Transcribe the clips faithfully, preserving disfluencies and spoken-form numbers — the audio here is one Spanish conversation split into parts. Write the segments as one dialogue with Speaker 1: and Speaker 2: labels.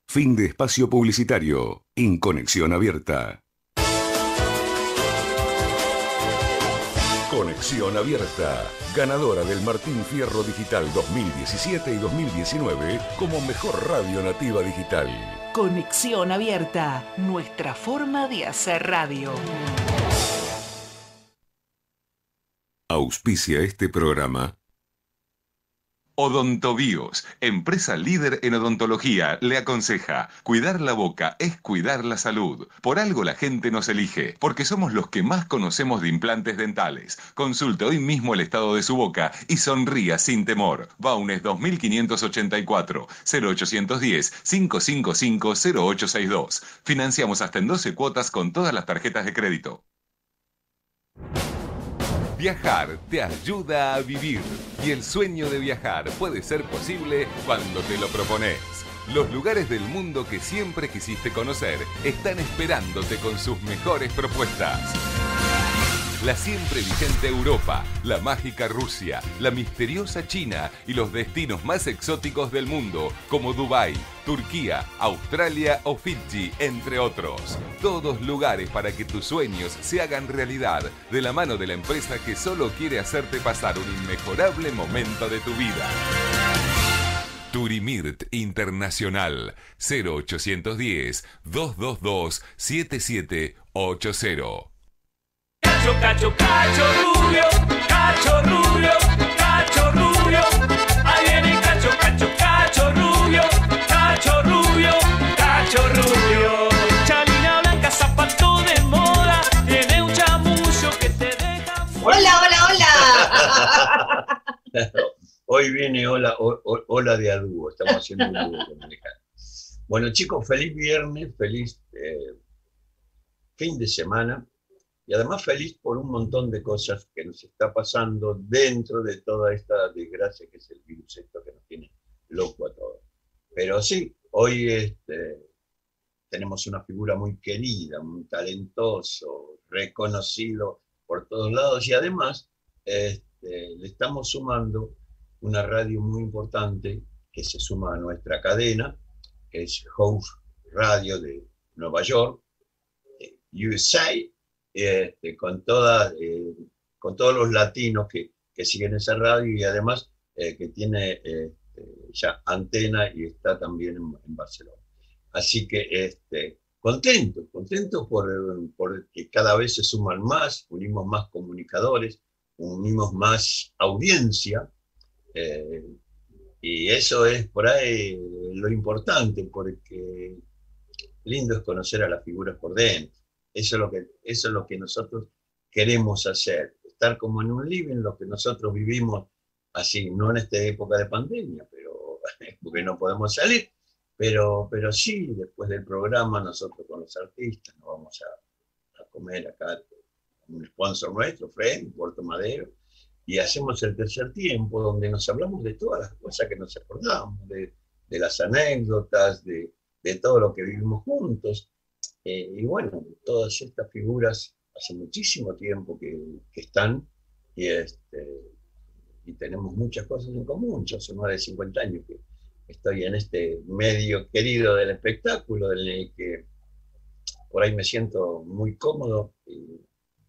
Speaker 1: Fin de espacio publicitario. En Conexión Abierta. Conexión Abierta, ganadora del Martín Fierro Digital dos mil diecisiete y dos mil diecinueve como mejor radio nativa digital.
Speaker 2: Conexión Abierta, nuestra forma de hacer radio.
Speaker 1: Auspicia este programa.
Speaker 3: Odontobios, empresa líder en odontología, le aconseja: cuidar la boca es cuidar la salud. Por algo la gente nos elige, porque somos los que más conocemos de implantes dentales. Consulte hoy mismo el estado de su boca y sonría sin temor. Baunes dos mil quinientos ochenta y cuatro, cero ochocientos diez, cinco cinco cinco, cero ocho seis dos. Financiamos hasta en doce cuotas con todas las tarjetas de crédito. Viajar te ayuda a vivir, y el sueño de viajar puede ser posible cuando te lo propones. Los lugares del mundo que siempre quisiste conocer están esperándote con sus mejores propuestas. La siempre vigente Europa, la mágica Rusia, la misteriosa China y los destinos más exóticos del mundo, como Dubái, Turquía, Australia o Fiji, entre otros. Todos lugares para que tus sueños se hagan realidad, de la mano de la empresa que solo quiere hacerte pasar un inmejorable momento de tu vida. Turimirt Internacional, cero ochocientos diez, doscientos veintidós, setenta y siete ochenta.
Speaker 4: Cacho, cacho, cacho rubio, cacho rubio, cacho rubio. Ahí viene cacho, cacho, cacho rubio, cacho rubio, cacho rubio. Chalina blanca, zapato de moda, tiene un chamullo que te deja...
Speaker 5: ¡Hola, hola, hola!
Speaker 6: Hoy viene hola, o, o, hola de a dúo, estamos haciendo un dúo con Alejandro. Bueno, chicos, feliz viernes, feliz eh, fin de semana. Y además feliz por un montón de cosas que nos está pasando dentro de toda esta desgracia que es el virus, esto que nos tiene loco a todos. Pero sí, hoy este, tenemos una figura muy querida, muy talentoso, reconocido por todos lados, y además este, le estamos sumando una radio muy importante que se suma a nuestra cadena, que es House Radio de Nueva York, U S A, Este, con, toda, eh, con todos los latinos que, que siguen esa radio, y además eh, que tiene eh, ya antena y está también en, en Barcelona. Así que este, contento, contento por, por que cada vez se suman más, unimos más comunicadores, unimos más audiencia, eh, y eso es por ahí lo importante, porque lindo es conocer a las figuras por dentro. Eso es, lo que, eso es lo que nosotros queremos hacer, estar como en un living, lo que nosotros vivimos así, no en esta época de pandemia, pero, porque no podemos salir, pero, pero sí, después del programa nosotros con los artistas nos vamos a, a comer acá, un sponsor nuestro, Fred, Puerto Madero, y hacemos el tercer tiempo, donde nos hablamos de todas las cosas que nos acordamos, de, de las anécdotas, de, de todo lo que vivimos juntos. Eh, y bueno, todas estas figuras hace muchísimo tiempo que, que están, y, este, y tenemos muchas cosas en común. Yo hace más de cincuenta años que estoy en este medio querido del espectáculo, en el que por ahí me siento muy cómodo, y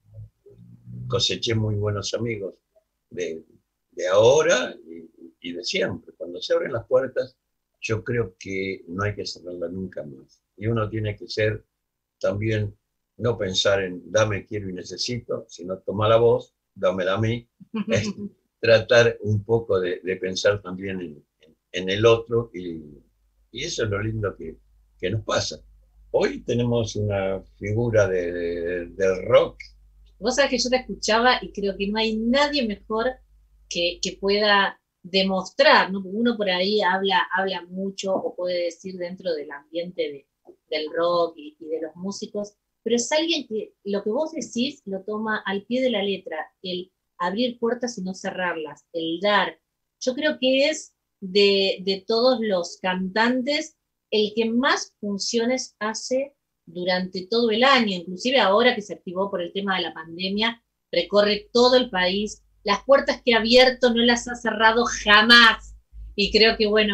Speaker 6: coseché muy buenos amigos de, de ahora y, y de siempre. Cuando se abren las puertas, yo creo que no hay que cerrarlas nunca más. Y uno tiene que ser también, no pensar en dame, quiero y necesito, sino toma la voz, dámela a mí. Es tratar un poco de, de pensar también en, en, en el otro, y, y eso es lo lindo que, que nos pasa. Hoy tenemos una figura de, de, del rock.
Speaker 5: Vos sabés que yo te escuchaba y creo que no hay nadie mejor que, que pueda demostrar, ¿no? Porque uno por ahí habla, habla mucho o puede decir dentro del ambiente de, del rock y, y de los músicos, pero es alguien que lo que vos decís lo toma al pie de la letra, el abrir puertas y no cerrarlas, el dar. Yo creo que es de, de todos los cantantes el que más funciones hace durante todo el año, inclusive ahora que se activó por el tema de la pandemia, recorre todo el país, las puertas que ha abierto no las ha cerrado jamás, y creo que bueno,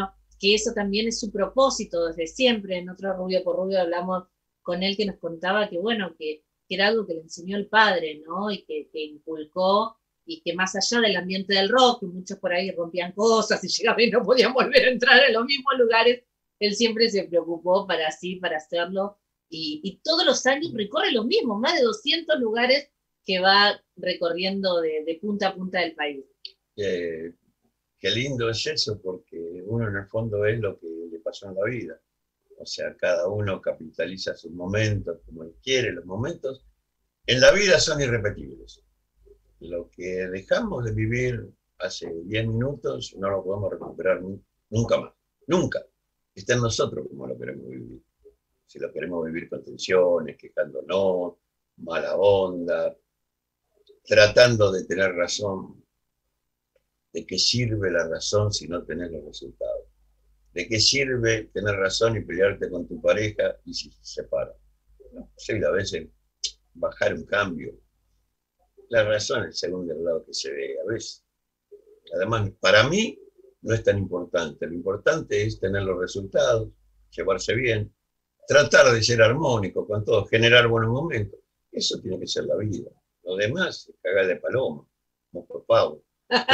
Speaker 5: que eso también es su propósito desde siempre. En otro Rubio por Rubio hablamos con él, que nos contaba que, bueno, que, que era algo que le enseñó el padre, ¿no? Y que, que inculcó, y que más allá del ambiente del rock, que muchos por ahí rompían cosas y llegaban y no podían volver a entrar en los mismos lugares, él siempre se preocupó para así, para hacerlo, y, y todos los años recorre lo mismo, más de doscientos lugares que va recorriendo de, de punta a punta del país.
Speaker 6: Eh, qué lindo es eso, porque uno en el fondo es lo que le pasó en la vida. O sea, cada uno capitaliza sus momentos como él quiere. Los momentos en la vida son irrepetibles. Lo que dejamos de vivir hace diez minutos no lo podemos recuperar nunca más. Nunca. Está en nosotros como lo queremos vivir. Si lo queremos vivir con tensiones, quejándonos, mala onda, tratando de tener razón. ¿De qué sirve la razón si no tenés los resultados? ¿De qué sirve tener razón y pelearte con tu pareja y si se separan? No, sí, a veces bajar un cambio. La razón es según del lado que se ve, a veces. Además, para mí no es tan importante. Lo importante es tener los resultados, llevarse bien, tratar de ser armónico con todo, generar buenos momentos. Eso tiene que ser la vida. Lo demás es cagar de paloma, como por pavo.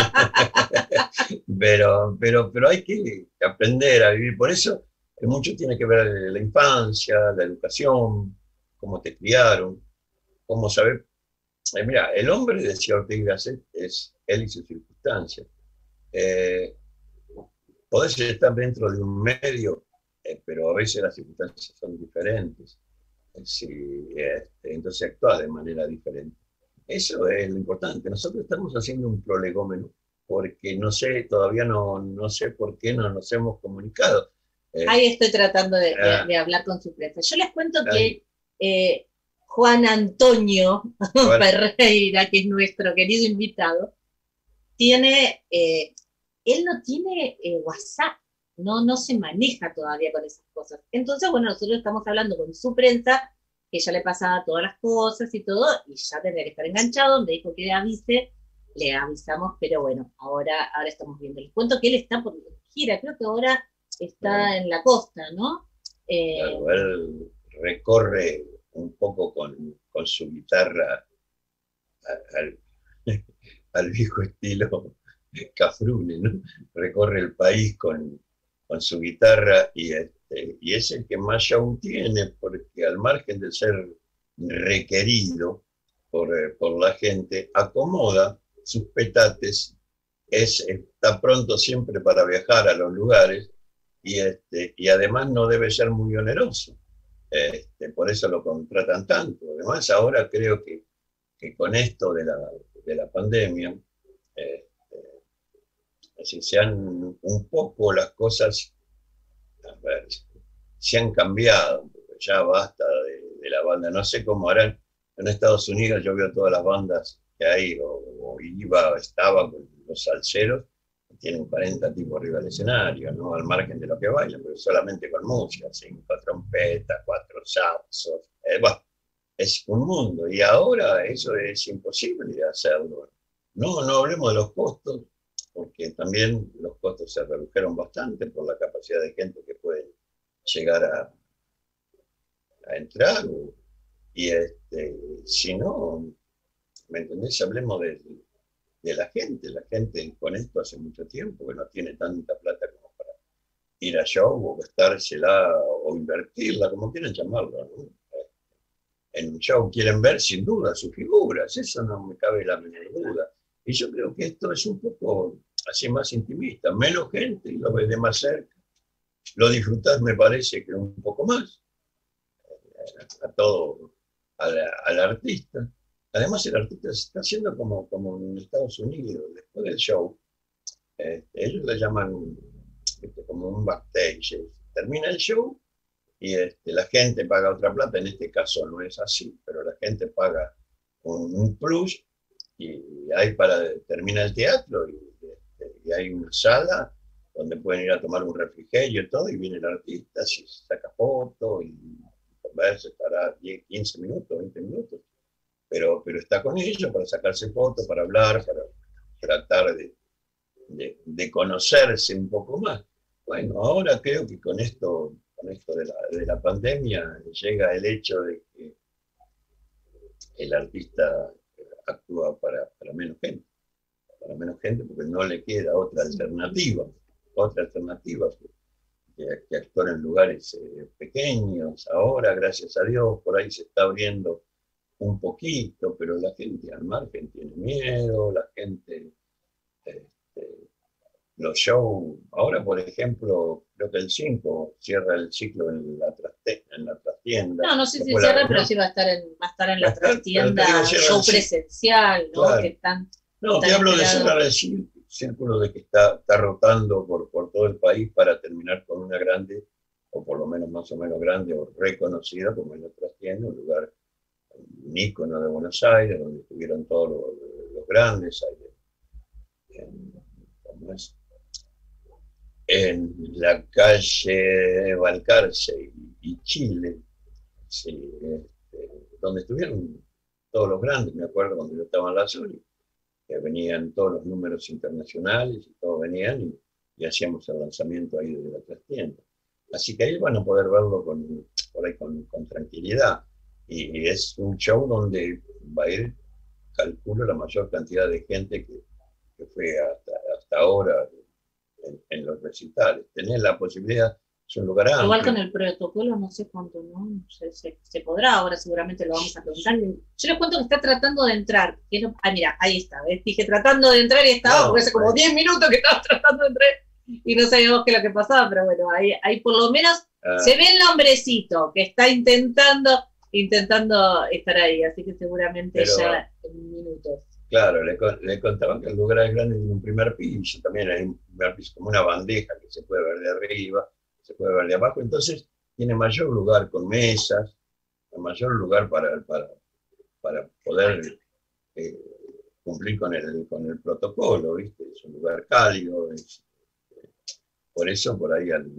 Speaker 6: pero, pero, pero hay que aprender a vivir. Por eso mucho tiene que ver la infancia, la educación, cómo te criaron, cómo saber. Eh, mira, el hombre, decía Ortega y Gasset, es él y sus circunstancias. Eh, podés estar dentro de un medio, eh, pero a veces las circunstancias son diferentes. Eh, sí, este, entonces actúa de manera diferente. Eso es lo importante. Nosotros estamos haciendo un prolegómeno porque no sé, todavía no, no sé por qué no nos hemos comunicado.
Speaker 5: Eh, Ahí estoy tratando de, de, de hablar con su prensa. Yo les cuento que eh, Juan Antonio Ferreira, que es nuestro querido invitado, tiene, eh, él no tiene eh, WhatsApp, no, no se maneja todavía con esas cosas. Entonces, bueno, nosotros estamos hablando con su prensa, que ya le pasaba todas las cosas y todo, y ya tendría que estar enganchado, me dijo que le avise, le avisamos, pero bueno, ahora, ahora estamos viendo. Les cuento que él está por gira, creo que ahora está en la costa, ¿no?
Speaker 6: Eh, claro, él recorre un poco con, con su guitarra al, al viejo estilo Cafrune, ¿no? Recorre el país con, con su guitarra y, este, y es el que más show tiene, porque al margen de ser requerido por, por la gente, acomoda sus petates, es, está pronto siempre para viajar a los lugares y, este, y además no debe ser muy oneroso. Este, por eso lo contratan tanto. Además, ahora creo que, que con esto de la, de la pandemia, este, así se han un poco las cosas, a ver, se han cambiado, ya basta de, de la banda. No sé cómo harán en Estados Unidos. Yo veo todas las bandas que hay, o, o iba, estaba con los salseros, tienen cuarenta tipos arriba del escenario, ¿no? Al margen de lo que bailan, pero solamente con música, cinco trompetas, cuatro saxos, eh, bueno, es un mundo, y ahora eso es imposible de hacerlo. No, no hablemos de los costos, porque también los costos se redujeron bastante por la capacidad de gente que puede llegar a, a entrar, o, y este, si no, ¿me entendés? Hablemos de, de la gente. La gente con esto hace mucho tiempo que no tiene tanta plata como para ir a show o gastársela o invertirla, como quieran llamarlo, ¿no? En un show quieren ver sin duda sus figuras, eso no me cabe la menor duda. Y yo creo que esto es un poco así más intimista, menos gente y lo ves de más cerca. Lo disfrutás, me parece, que un poco más a todo, al, al artista. Además, el artista se está haciendo como, como en Estados Unidos, después del show, eh, ellos le llaman este, como un backstage. Termina el show y este, la gente paga otra plata, en este caso no es así, pero la gente paga un, un plus y hay para, termina el teatro y, este, y hay una sala donde pueden ir a tomar un refrigerio y todo, y viene el artista, se saca fotos y conversa, estará diez, quince minutos, veinte minutos. Pero, pero está con ellos para sacarse fotos, para hablar, para tratar de, de, de conocerse un poco más. Bueno, ahora creo que con esto, con esto de la, de la pandemia llega el hecho de que el artista actúa para, para menos gente, para menos gente porque no le queda otra alternativa, otra alternativa que, que, que actuar en lugares eh, pequeños. Ahora, gracias a Dios, por ahí se está abriendo un poquito, pero la gente al margen tiene miedo, la gente, este, los shows, ahora por ejemplo, creo que el cinco cierra el ciclo en la, traste, en la trastienda.
Speaker 5: No, no sé si
Speaker 6: Después
Speaker 5: cierra,
Speaker 6: la,
Speaker 5: pero
Speaker 6: ¿no?
Speaker 5: sí va a estar en, va a estar en
Speaker 6: Va a
Speaker 5: la
Speaker 6: estar,
Speaker 5: trastienda,
Speaker 6: pero te digo, cierra
Speaker 5: show
Speaker 6: el ciclo.
Speaker 5: presencial, ¿no?
Speaker 6: Claro.
Speaker 5: Que están,
Speaker 6: No, te
Speaker 5: están
Speaker 6: hablo de
Speaker 5: esperados.
Speaker 6: cerrar el cí- círculo de que está, está rotando por, por todo el país para terminar con una grande, o por lo menos más o menos grande o reconocida, como en la trastienda, un lugar, un ícono de Buenos Aires, donde estuvieron todos los, los grandes, ahí en, ¿cómo es? En la calle Balcarce y, y Chile, sí, este, donde estuvieron todos los grandes, me acuerdo cuando yo estaba en la Sony, que venían todos los números internacionales y todos venían y, y hacíamos el lanzamiento ahí de la trastienda. Así que ahí van a poder verlo con, por ahí con, con tranquilidad. Y, y es un show donde va a ir, calculo, la mayor cantidad de gente que, que fue hasta, hasta ahora en, en los recitales. Tener la posibilidad, es un lugar amplio.
Speaker 5: Igual con el protocolo, no sé cuánto, ¿no? No sé, se, se podrá, ahora seguramente lo vamos a preguntar. Yo les cuento que está tratando de entrar. Que no, ah, mira, ahí está, ¿ves? Dije tratando de entrar y estaba,
Speaker 6: No,
Speaker 5: porque hace como
Speaker 6: pues.
Speaker 5: diez minutos que estaba tratando de entrar y no sabíamos qué es lo que pasaba, pero bueno, ahí, ahí por lo menos
Speaker 6: Ah,
Speaker 5: se ve el nombrecito que está intentando, intentando estar ahí, así que seguramente
Speaker 6: Pero-
Speaker 5: ya en minutos.
Speaker 6: claro, le, con- le contaba que el lugar es grande, tiene un primer piso, también hay un primer piso como una bandeja que se puede ver de arriba, se puede ver de abajo, entonces tiene mayor lugar con mesas, mayor lugar para, para, para poder eh, cumplir con el, con el protocolo, ¿viste? Es un lugar cálido, es, eh, por eso por ahí al-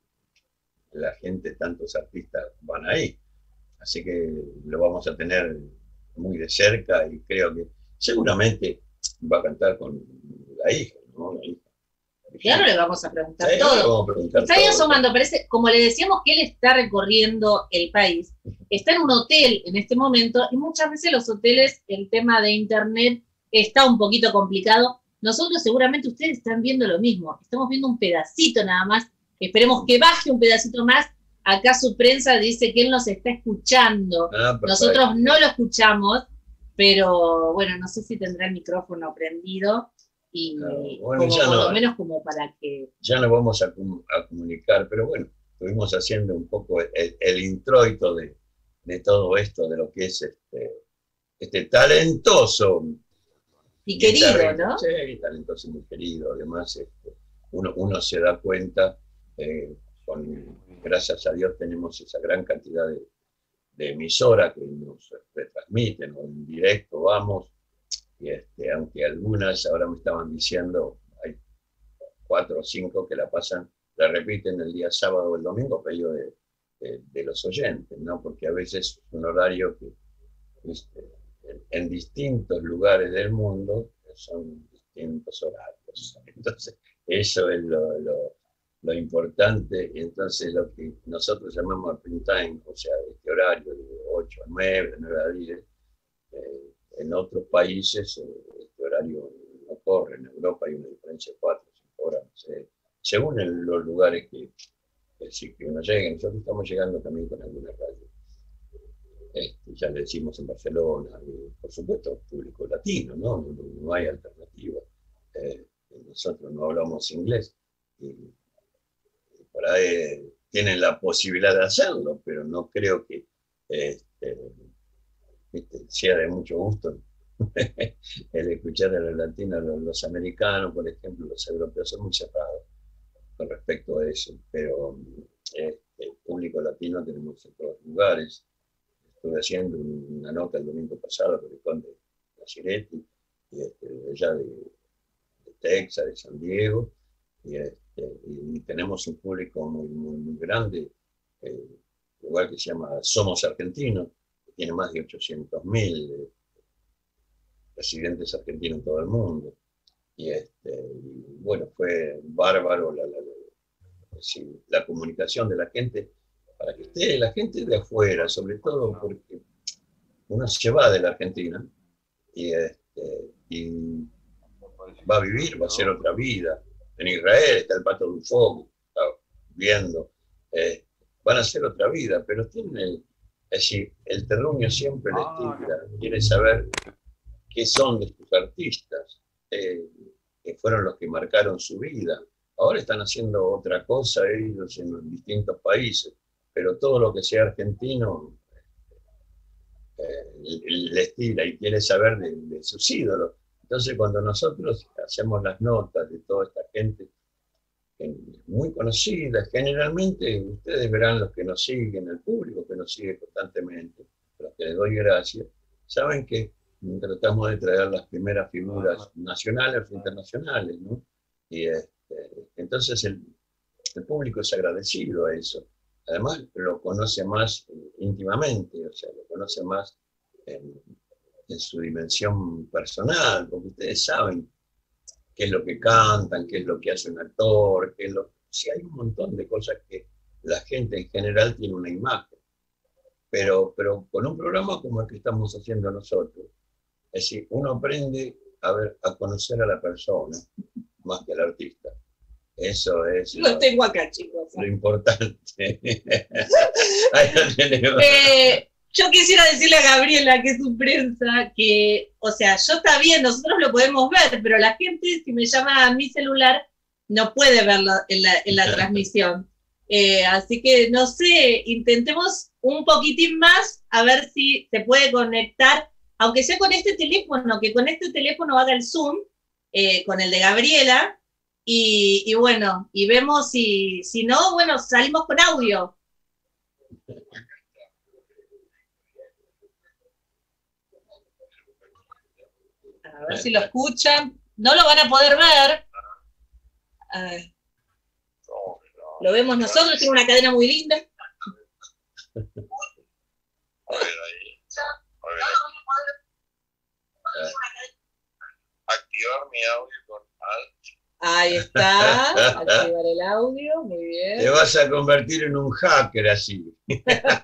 Speaker 6: la gente, tantos artistas van ahí. Así que lo vamos a tener muy de cerca y creo que seguramente va a cantar con la hija, ¿no? La hija.
Speaker 5: Y ahora le vamos a preguntar
Speaker 6: Sí,
Speaker 5: todo.
Speaker 6: le vamos a preguntar
Speaker 5: Está ahí
Speaker 6: todo.
Speaker 5: asomando, parece, como le decíamos que él está recorriendo el país, está en un hotel en este momento y muchas veces los hoteles, el tema de internet está un poquito complicado. Nosotros seguramente ustedes están viendo lo mismo, estamos viendo un pedacito nada más, esperemos que baje un pedacito más. Acá su prensa dice que él nos está escuchando,
Speaker 6: Ah, perfecto.
Speaker 5: nosotros no lo escuchamos, pero bueno, no sé si tendrá el micrófono prendido y
Speaker 6: Claro, bueno,
Speaker 5: como,
Speaker 6: ya
Speaker 5: por
Speaker 6: no.
Speaker 5: lo menos como para que...
Speaker 6: Ya nos vamos a, com- a comunicar, pero bueno, estuvimos haciendo un poco el, el introito de, de todo esto, de lo que es este, este talentoso
Speaker 5: Y querido,
Speaker 6: guitarrista.
Speaker 5: ¿no?
Speaker 6: Sí, talentoso y muy querido. Además, este, uno, uno se da cuenta, eh, con, gracias a Dios tenemos esa gran cantidad de, de emisoras que nos retransmiten, o en directo vamos, y este, aunque algunas ahora me estaban diciendo, hay cuatro o cinco que la pasan, la repiten el día sábado o el domingo, pedido de, de, de los oyentes, ¿no? Porque a veces es un horario que, ¿viste? En, en distintos lugares del mundo son distintos horarios. Entonces, eso es lo, lo, lo importante. Entonces, lo que nosotros llamamos prime time, o sea, este horario de ocho a nueve, de nueve a diez, eh, en otros países eh, este horario no corre. En Europa hay una diferencia de cuatro o cinco horas, no sé, según el, los lugares que, que, sí, que uno llegue. Nosotros estamos llegando también con algunas radios. Este, ya le decimos en Barcelona, y por supuesto, público latino, ¿no? No, no hay alternativa. Eh, nosotros no hablamos inglés y, y por ahí tienen la posibilidad de hacerlo, pero no creo que este, este, sea de mucho gusto el escuchar a los latinos, los, los americanos, por ejemplo, los europeos son muy cerrados con respecto a eso, pero este, el público latino tenemos en todos lugares. Estuve haciendo una nota el domingo pasado con el conde Naciretti, y este, de allá de, de Texas, de San Diego, y, este, y tenemos un público muy, muy, muy grande, eh, igual que se llama Somos Argentinos, que tiene más de ochocientos mil eh, residentes argentinos en todo el mundo. Y, este, y bueno, fue bárbaro la, la, sí, la comunicación de la gente, para que esté la gente de afuera, sobre todo porque uno se va de la Argentina y, este, y va a vivir, va a ser otra vida. En Israel está el Pato de un Fogo, está viendo, eh, van a ser otra vida, pero tienen el, es decir, el terruño siempre les tira, quiere saber qué son de sus artistas, eh, que fueron los que marcaron su vida. Ahora están haciendo otra cosa ellos en los distintos países, pero todo lo que sea argentino eh, les tira y quiere saber de, de sus ídolos. Entonces, cuando nosotros hacemos las notas de toda esta gente eh, muy conocida, generalmente ustedes verán los que nos siguen, el público que nos sigue constantemente, los que les doy gracias, saben que tratamos de traer las primeras figuras nacionales o internacionales, ¿no? Y este, entonces el, el público es agradecido a eso. Además, lo conoce más eh, íntimamente, o sea, lo conoce más en, en su dimensión personal, porque ustedes saben qué es lo que cantan, qué es lo que hace un actor, qué es lo... Sí, hay un montón de cosas que la gente en general tiene una imagen, pero, pero con un programa como el que estamos haciendo nosotros, es decir, uno aprende a, ver, a conocer a la persona más que al artista. Eso es
Speaker 5: Lo
Speaker 6: lo,
Speaker 5: tengo acá, chicos.
Speaker 6: lo importante. Ahí lo tenemos.
Speaker 5: Eh, yo quisiera decirle a Gabriela, que es su prensa, que, o sea, yo está bien, nosotros lo podemos ver, pero la gente, si me llama a mi celular, no puede verlo en la, en la transmisión. Eh, así que, no sé, intentemos un poquitín más, a ver si se puede conectar, aunque sea con este teléfono, que con este teléfono haga el Zoom, eh, con el de Gabriela, y, y bueno, y vemos si, si no, bueno, salimos con audio. A ver si lo escuchan. No lo van a poder ver. A ver. Lo vemos nosotros, tiene una cadena muy linda.
Speaker 7: A ver ahí. A ver ahí. Activar mi audio con Alt.
Speaker 5: Ahí está. Activar el audio, muy bien.
Speaker 6: Te vas a convertir en un hacker así.
Speaker 7: No,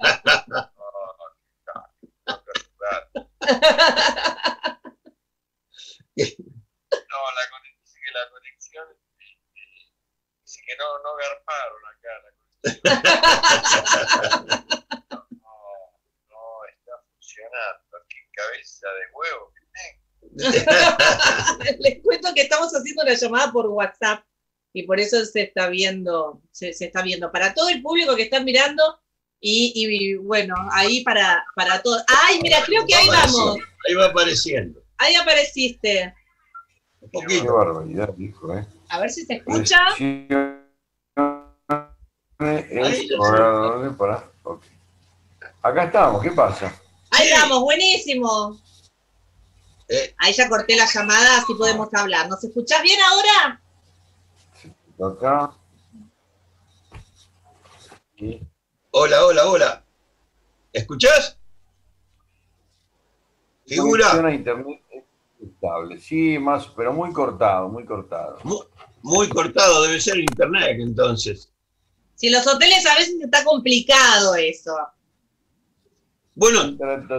Speaker 7: la conexión, que la conexión dice que no, no garparon acá la conexión. No, no está funcionando. Qué cabeza de huevo que tengo.
Speaker 5: Les cuento que estamos haciendo una llamada por WhatsApp y por eso se está viendo, se, se está viendo para todo el público que está mirando y, y bueno, ahí para, para todos. Ay, mira, creo que ahí vamos.
Speaker 6: Ahí va apareciendo.
Speaker 5: Ahí apareciste.
Speaker 6: Un poquito.
Speaker 8: Qué barbaridad, dijo, ¿eh?
Speaker 5: A ver si se escucha.
Speaker 8: Es ¿dónde? Pará. Okay. Acá estamos, ¿qué pasa?
Speaker 5: Ahí estamos, buenísimo.
Speaker 6: Eh,
Speaker 5: Ahí ya corté la llamada, así podemos hablar. ¿Nos escuchás bien ahora?
Speaker 8: Acá. Y
Speaker 6: hola, hola, hola. ¿Escuchás? Figura.
Speaker 8: conexión a internet es estable, sí, más, pero muy cortado, muy cortado.
Speaker 6: Muy, muy cortado, debe ser internet entonces.
Speaker 5: Si en los hoteles a veces está complicado eso.
Speaker 6: Bueno,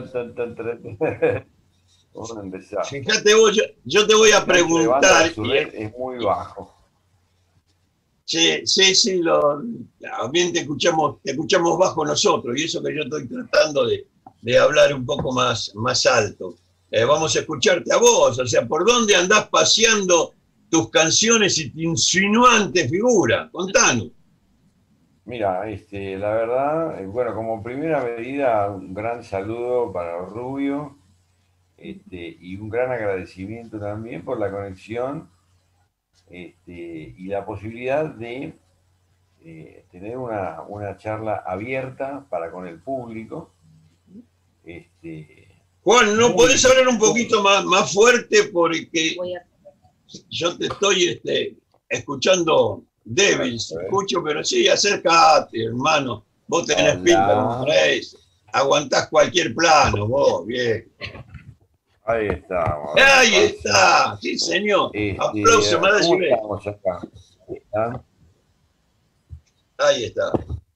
Speaker 8: Vamos a empezar.
Speaker 6: fíjate vos, yo, yo te voy a preguntar.
Speaker 8: Su red es muy bajo.
Speaker 6: Sí, sí, sí, lo, bien te escuchamos, te escuchamos bajo nosotros, y eso que yo estoy tratando de, de hablar un poco más, más alto. Eh, vamos a escucharte a vos, o sea, ¿por dónde andás paseando tus canciones y tu insinuante figura? Contanos.
Speaker 8: Mira, este, la verdad, eh, bueno, como primera medida, un gran saludo para Rubio, este, y un gran agradecimiento también por la conexión este, y la posibilidad de eh, tener una, una charla abierta para con el público. Este,
Speaker 6: Juan, ¿no podés hablar un poquito más, más fuerte? Porque
Speaker 5: Voy a...
Speaker 6: yo te estoy este, escuchando débil, escucho, pero sí, acércate, hermano. Vos tenés
Speaker 8: Hola.
Speaker 6: pinta como eso. Aguantás cualquier plano, vos, bien.
Speaker 8: Ahí estamos.
Speaker 6: Ahí está, sí, señor.
Speaker 8: Este,
Speaker 6: Aplauso, más
Speaker 8: ¿cómo
Speaker 6: decibel.
Speaker 8: estamos acá? ¿Están?
Speaker 6: Ahí está.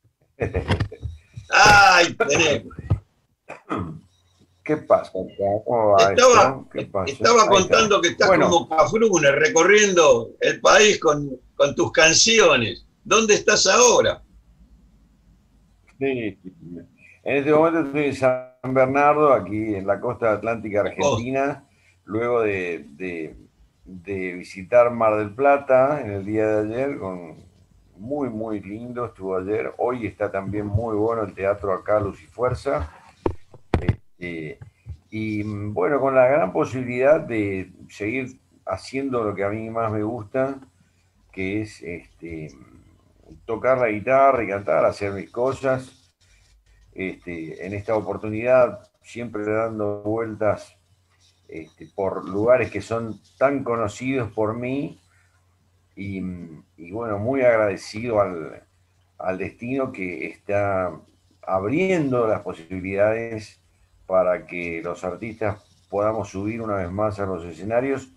Speaker 6: ¡Ay, tenemos!
Speaker 8: ¿Qué pasa? ¿Cómo va
Speaker 6: Estaba,
Speaker 8: esto? ¿Qué pasa?
Speaker 6: estaba
Speaker 8: Ahí
Speaker 6: contando
Speaker 8: está.
Speaker 6: que estás
Speaker 8: Bueno,
Speaker 6: como Cafrune recorriendo el país con, con tus canciones. ¿Dónde estás ahora?
Speaker 8: sí, en este momento estoy en San Bernardo, aquí en la costa atlántica argentina, luego de, de, de visitar Mar del Plata en el día de ayer, con muy, muy lindo estuvo ayer. Hoy está también muy bueno el teatro acá, Luz y Fuerza. Este, y bueno, con la gran posibilidad de seguir haciendo lo que a mí más me gusta, que es este, tocar la guitarra y cantar, hacer mis cosas. Este, en esta oportunidad, siempre dando vueltas este, por lugares que son tan conocidos por mí y, y bueno, muy agradecido al, al destino que está abriendo las posibilidades para que los artistas podamos subir una vez más a los escenarios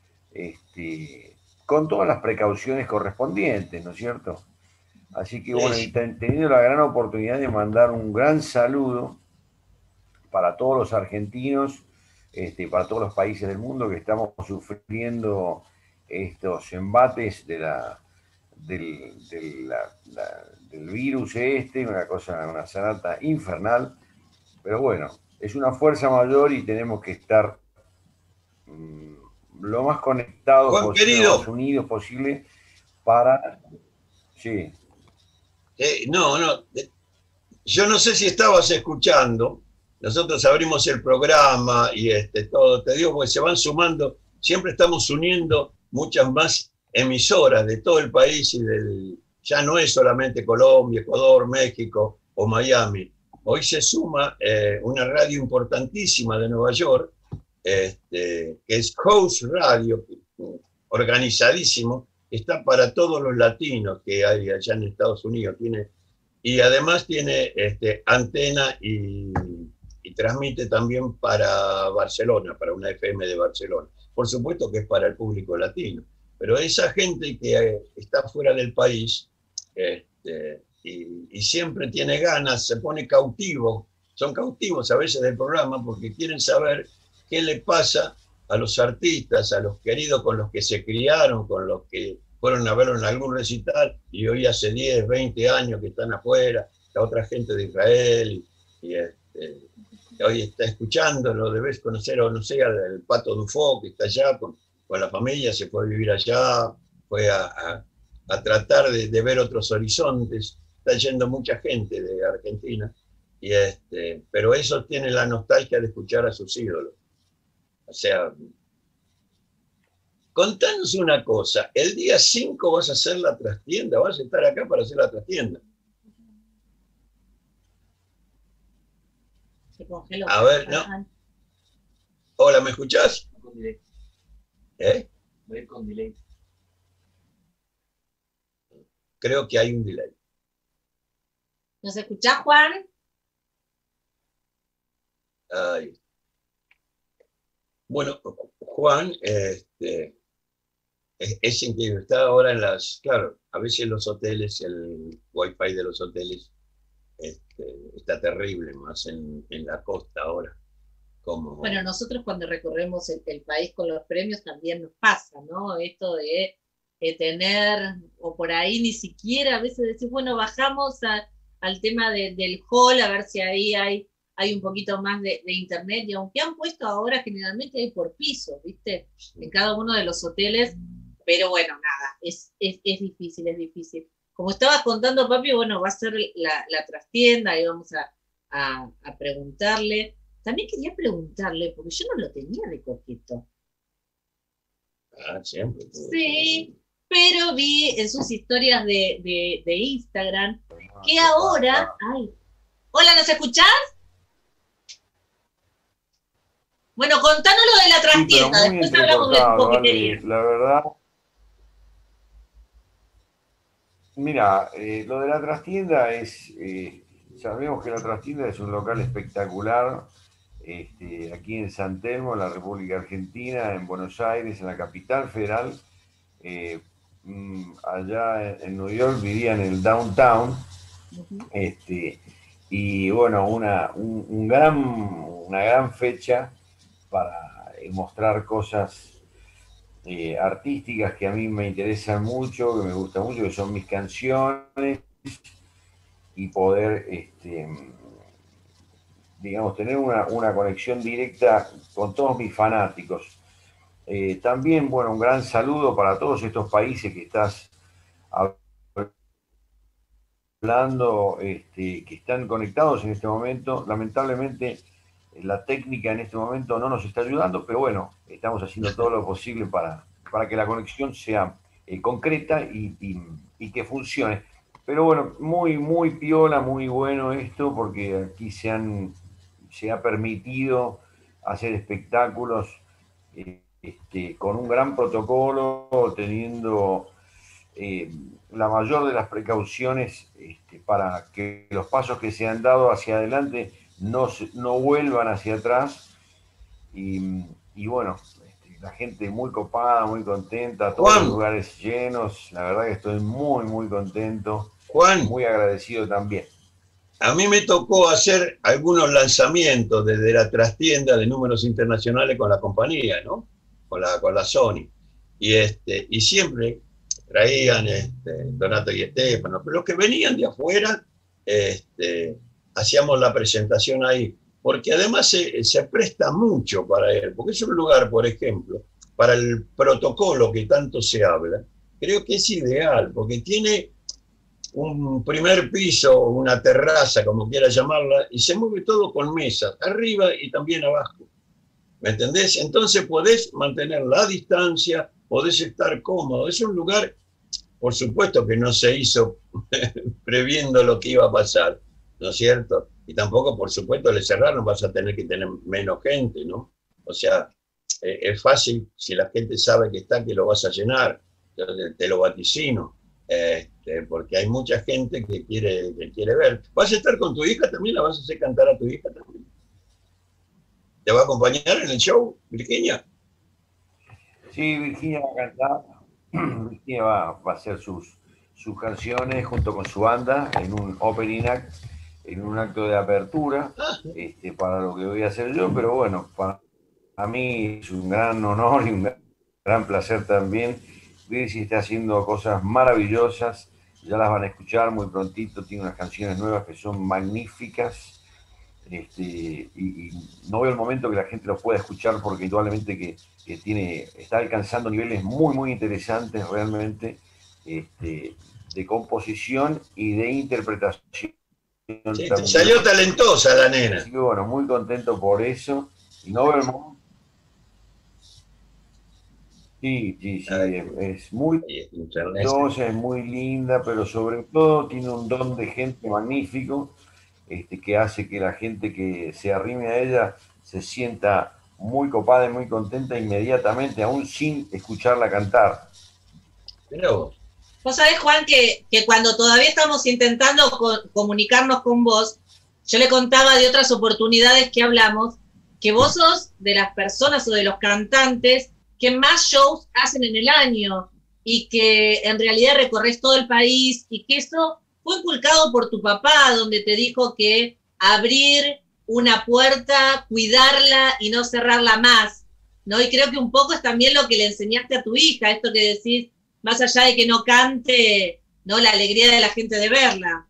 Speaker 8: este, con todas las precauciones correspondientes, ¿no es cierto? Así que bueno, he tenido la gran oportunidad de mandar un gran saludo para todos los argentinos, este, para todos los países del mundo que estamos sufriendo estos embates de la, del, de la, la, del virus este, una cosa, una sanata infernal, pero bueno, es una fuerza mayor y tenemos que estar mmm, lo más conectados
Speaker 6: Juan,
Speaker 8: posible,
Speaker 6: querido.
Speaker 8: lo más unidos posible para... Sí.
Speaker 6: Eh, no, no. Yo no sé si estabas escuchando. Nosotros abrimos el programa y este, todo, te digo, porque se van sumando, siempre estamos uniendo muchas más emisoras de todo el país y del, ya no es solamente Colombia, Ecuador, México o Miami. Hoy se suma eh, una radio importantísima de Nueva York, este, que es House Radio, organizadísimo, está para todos los latinos que hay allá en Estados Unidos. Tiene, y además tiene este, antena y, y transmite también para Barcelona, para una F M de Barcelona. Por supuesto que es para el público latino, pero esa gente que está fuera del país este, y, y siempre tiene ganas, se pone cautivo, son cautivos a veces del programa porque quieren saber qué le pasa a los artistas, a los queridos con los que se criaron, con los que fueron a verlo en algún recital y hoy hace diez, veinte años que están afuera, la otra gente de Israel, y este, hoy está escuchando, lo debes conocer o no sé, el Pato Dufo, que está allá con, con la familia, se fue a vivir allá, fue a, a, a tratar de, de ver otros horizontes, está yendo mucha gente de Argentina, y este, pero eso tiene la nostalgia de escuchar a sus ídolos. O sea, contanos una cosa, el día cinco vas a hacer la trastienda, vas a estar acá para hacer la trastienda.
Speaker 5: Se congeló.
Speaker 6: A ver, no. Hola, ¿me escuchás?
Speaker 9: Con delay.
Speaker 6: ¿Eh?
Speaker 9: Voy a ir con delay.
Speaker 6: Creo que hay un delay.
Speaker 5: ¿Nos escuchás, Juan?
Speaker 6: Ay. Bueno, Juan, este, es, es increíble. Está ahora en las, claro, a veces los hoteles, el wifi de los hoteles este, está terrible, más en, en la costa ahora. Como...
Speaker 5: Bueno, nosotros cuando recorremos el, el país con los premios también nos pasa, ¿no? Esto de, de tener, o por ahí ni siquiera a veces decir, bueno, bajamos a, al tema de, del hall a ver si ahí hay hay un poquito más de, de internet, y aunque han puesto ahora generalmente hay por piso, ¿viste? En cada uno de los hoteles, pero bueno, nada, es, es, es difícil, es difícil. Como estabas contando, papi, bueno, va a ser la, la trastienda, ahí vamos a, a, a preguntarle. También quería preguntarle, porque yo no lo tenía de coqueto.
Speaker 6: Ah, siempre.
Speaker 5: Sí, pero vi en sus historias de, de, de Instagram que ahora... Ay, hola, ¿nos escuchás? Bueno, contanos lo de la trastienda,
Speaker 8: sí,
Speaker 5: después hablamos de coquetería.
Speaker 8: Vale, la verdad. Mira, eh, lo de la trastienda es, eh, sabemos que la trastienda es un local espectacular, este, aquí en San Telmo, en la República Argentina, en Buenos Aires, en la capital federal, eh, mmm, allá en, en New York, vivía en el downtown,
Speaker 5: Ujú.
Speaker 8: este, y bueno, una, un, un gran, una gran fecha para eh, mostrar cosas eh, artísticas que a mí me interesan mucho, que me gustan mucho, que son mis canciones, y poder, este, digamos, tener una, una conexión directa con todos mis fanáticos. Eh, también, bueno, un gran saludo para todos estos países que estás hablando, este, que están conectados en este momento. Lamentablemente, la técnica en este momento no nos está ayudando, pero bueno, estamos haciendo todo lo posible para, para que la conexión sea eh, concreta y, y, y que funcione. Pero bueno, muy, muy piola, muy bueno esto, porque aquí se, han, se ha permitido hacer espectáculos eh, este, con un gran protocolo, teniendo eh, la mayor de las precauciones este, para que los pasos que se han dado hacia adelante no, no vuelvan hacia atrás. Y, y bueno, este, la gente muy copada, muy contenta, todos
Speaker 6: Juan.
Speaker 8: los lugares llenos. La verdad que estoy muy, muy contento,
Speaker 6: Juan,
Speaker 8: muy agradecido también.
Speaker 6: a mí me tocó hacer algunos lanzamientos desde la trastienda de números internacionales con la compañía, ¿no? Con la, con la Sony. Y, este, y siempre traían este, Donato y Estefano, pero los que venían de afuera, este, hacíamos la presentación ahí, porque además se, se presta mucho para él, porque es un lugar, por ejemplo, para el protocolo que tanto se habla, creo que es ideal, porque tiene un primer piso, una terraza, como quiera llamarla, y se mueve todo con mesas, arriba y también abajo. ¿Me entendés? Entonces podés mantener la distancia, podés estar cómodo. Es un lugar, por supuesto que no se hizo previendo lo que iba a pasar, ¿no es cierto? Y tampoco, por supuesto, le cerraron, vas a tener que tener menos gente, ¿no? O sea, eh, es fácil, si la gente sabe que está, que lo vas a llenar, te, te lo vaticino. Este, porque hay mucha gente que quiere, que quiere ver. ¿Vas a estar con tu hija también? ¿La vas a hacer cantar a tu hija también? ¿Te va a acompañar en el show, Virginia?
Speaker 8: Sí, Virginia va a cantar. Virginia va, va a hacer sus, sus canciones junto con su banda en un opening act, en un acto de apertura, este, para lo que voy a hacer yo, pero bueno, para, para mí es un gran honor y un gran, gran placer también. Virgi está haciendo cosas maravillosas, ya las van a escuchar muy prontito, tiene unas canciones nuevas que son magníficas, este, y, y no veo el momento que la gente los pueda escuchar, porque indudablemente que, que tiene, está alcanzando niveles muy, muy interesantes realmente, este, de composición y de interpretación.
Speaker 6: Sí, te salió talentosa la nena.
Speaker 8: Así que bueno, muy contento por eso, y no veo el momento. Sí, sí, sí, es, es muy talentosa, es muy linda, pero sobre todo tiene un don de gente magnífico, este, que hace que la gente que se arrime a ella se sienta muy copada y muy contenta inmediatamente, aún sin escucharla cantar.
Speaker 6: Pero
Speaker 5: vos sabés, Juan, que, que cuando todavía estamos intentando co comunicarnos con vos, yo le contaba de otras oportunidades que hablamos, que vos sos de las personas o de los cantantes que más shows hacen en el año y que en realidad recorres todo el país, y que eso fue inculcado por tu papá, donde te dijo que abrir una puerta, cuidarla y no cerrarla más, ¿no? Y creo que un poco es también lo que le enseñaste a tu hija, esto que decís, más allá de que no cante, ¿no? La alegría de la gente de verla.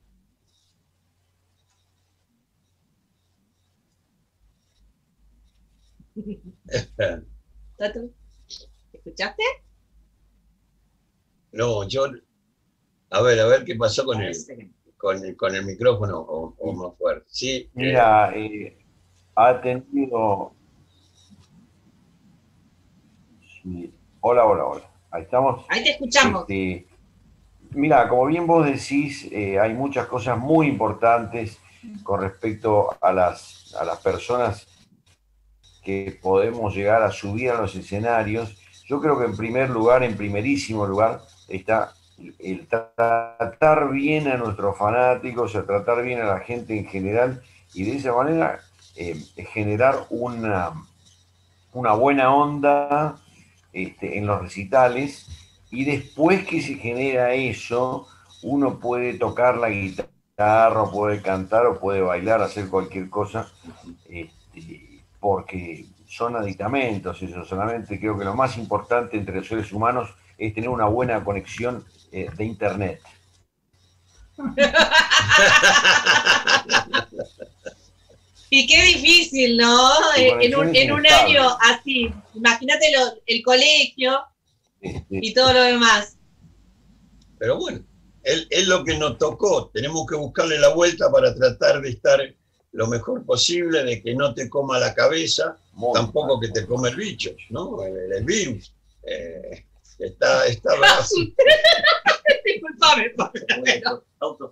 Speaker 5: ¿Escuchaste?
Speaker 6: No, yo, a ver, a ver qué pasó con el, con el, con el micrófono o, o más fuerte. Sí.
Speaker 8: Mira, eh, ha tenido... Sí. Hola, hola, hola. Ahí estamos.
Speaker 5: Ahí te escuchamos.
Speaker 8: Este, mira, como bien vos decís, eh, hay muchas cosas muy importantes con respecto a las, a las personas que podemos llegar a subir a los escenarios. Yo creo que en primer lugar, en primerísimo lugar, está el tratar bien a nuestros fanáticos, el tratar bien a la gente en general, y de esa manera eh, generar una, una buena onda este, en los recitales, y después que se genera eso, uno puede tocar la guitarra, o puede cantar, o puede bailar, hacer cualquier cosa, este, porque son aditamentos, eso solamente creo que lo más importante entre los seres humanos es tener una buena conexión eh, de internet.
Speaker 5: Y qué difícil, ¿no? En un, en un año así, imagínate lo- el colegio y todo lo demás.
Speaker 6: Pero bueno, es, es lo que nos tocó. Tenemos que buscarle la vuelta para tratar de estar lo mejor posible, de que no te coma la cabeza,
Speaker 8: Muy
Speaker 6: tampoco
Speaker 8: mal.
Speaker 6: que te come el bicho, ¿no? El, el virus. Eh, está, está bravo.
Speaker 5: Disculpame, pero-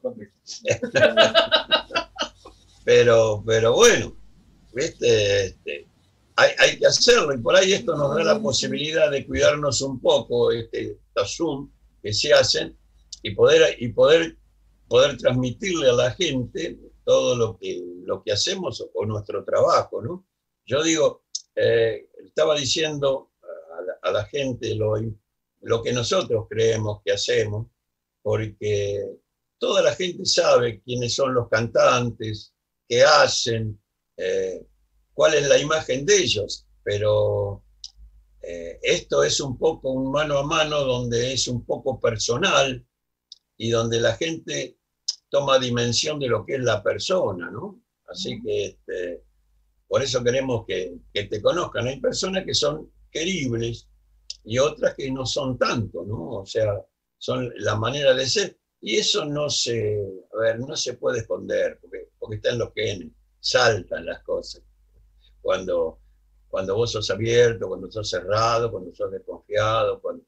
Speaker 6: pero, pero bueno, ¿viste? Este, hay, hay que hacerlo, y por ahí esto nos da la posibilidad de cuidarnos un poco, este, estos Zoom que se hacen, y poder, y poder, poder transmitirle a la gente todo lo que, lo que hacemos o nuestro trabajo, ¿no? Yo digo, eh, estaba diciendo a la, a la gente lo, lo que nosotros creemos que hacemos, porque toda la gente sabe quiénes son los cantantes, qué hacen, eh, cuál es la imagen de ellos, pero eh, esto es un poco un mano a mano donde es un poco personal y donde la gente toma dimensión de lo que es la persona, ¿no? Así que este, por eso queremos que, que te conozcan. Hay personas que son queribles y otras que no son tanto, ¿no? O sea, son la manera de ser. Y eso no se, a ver, no se puede esconder, porque, porque está en los genes, saltan las cosas. Cuando, cuando vos sos abierto, cuando sos cerrado, cuando sos desconfiado, cuando,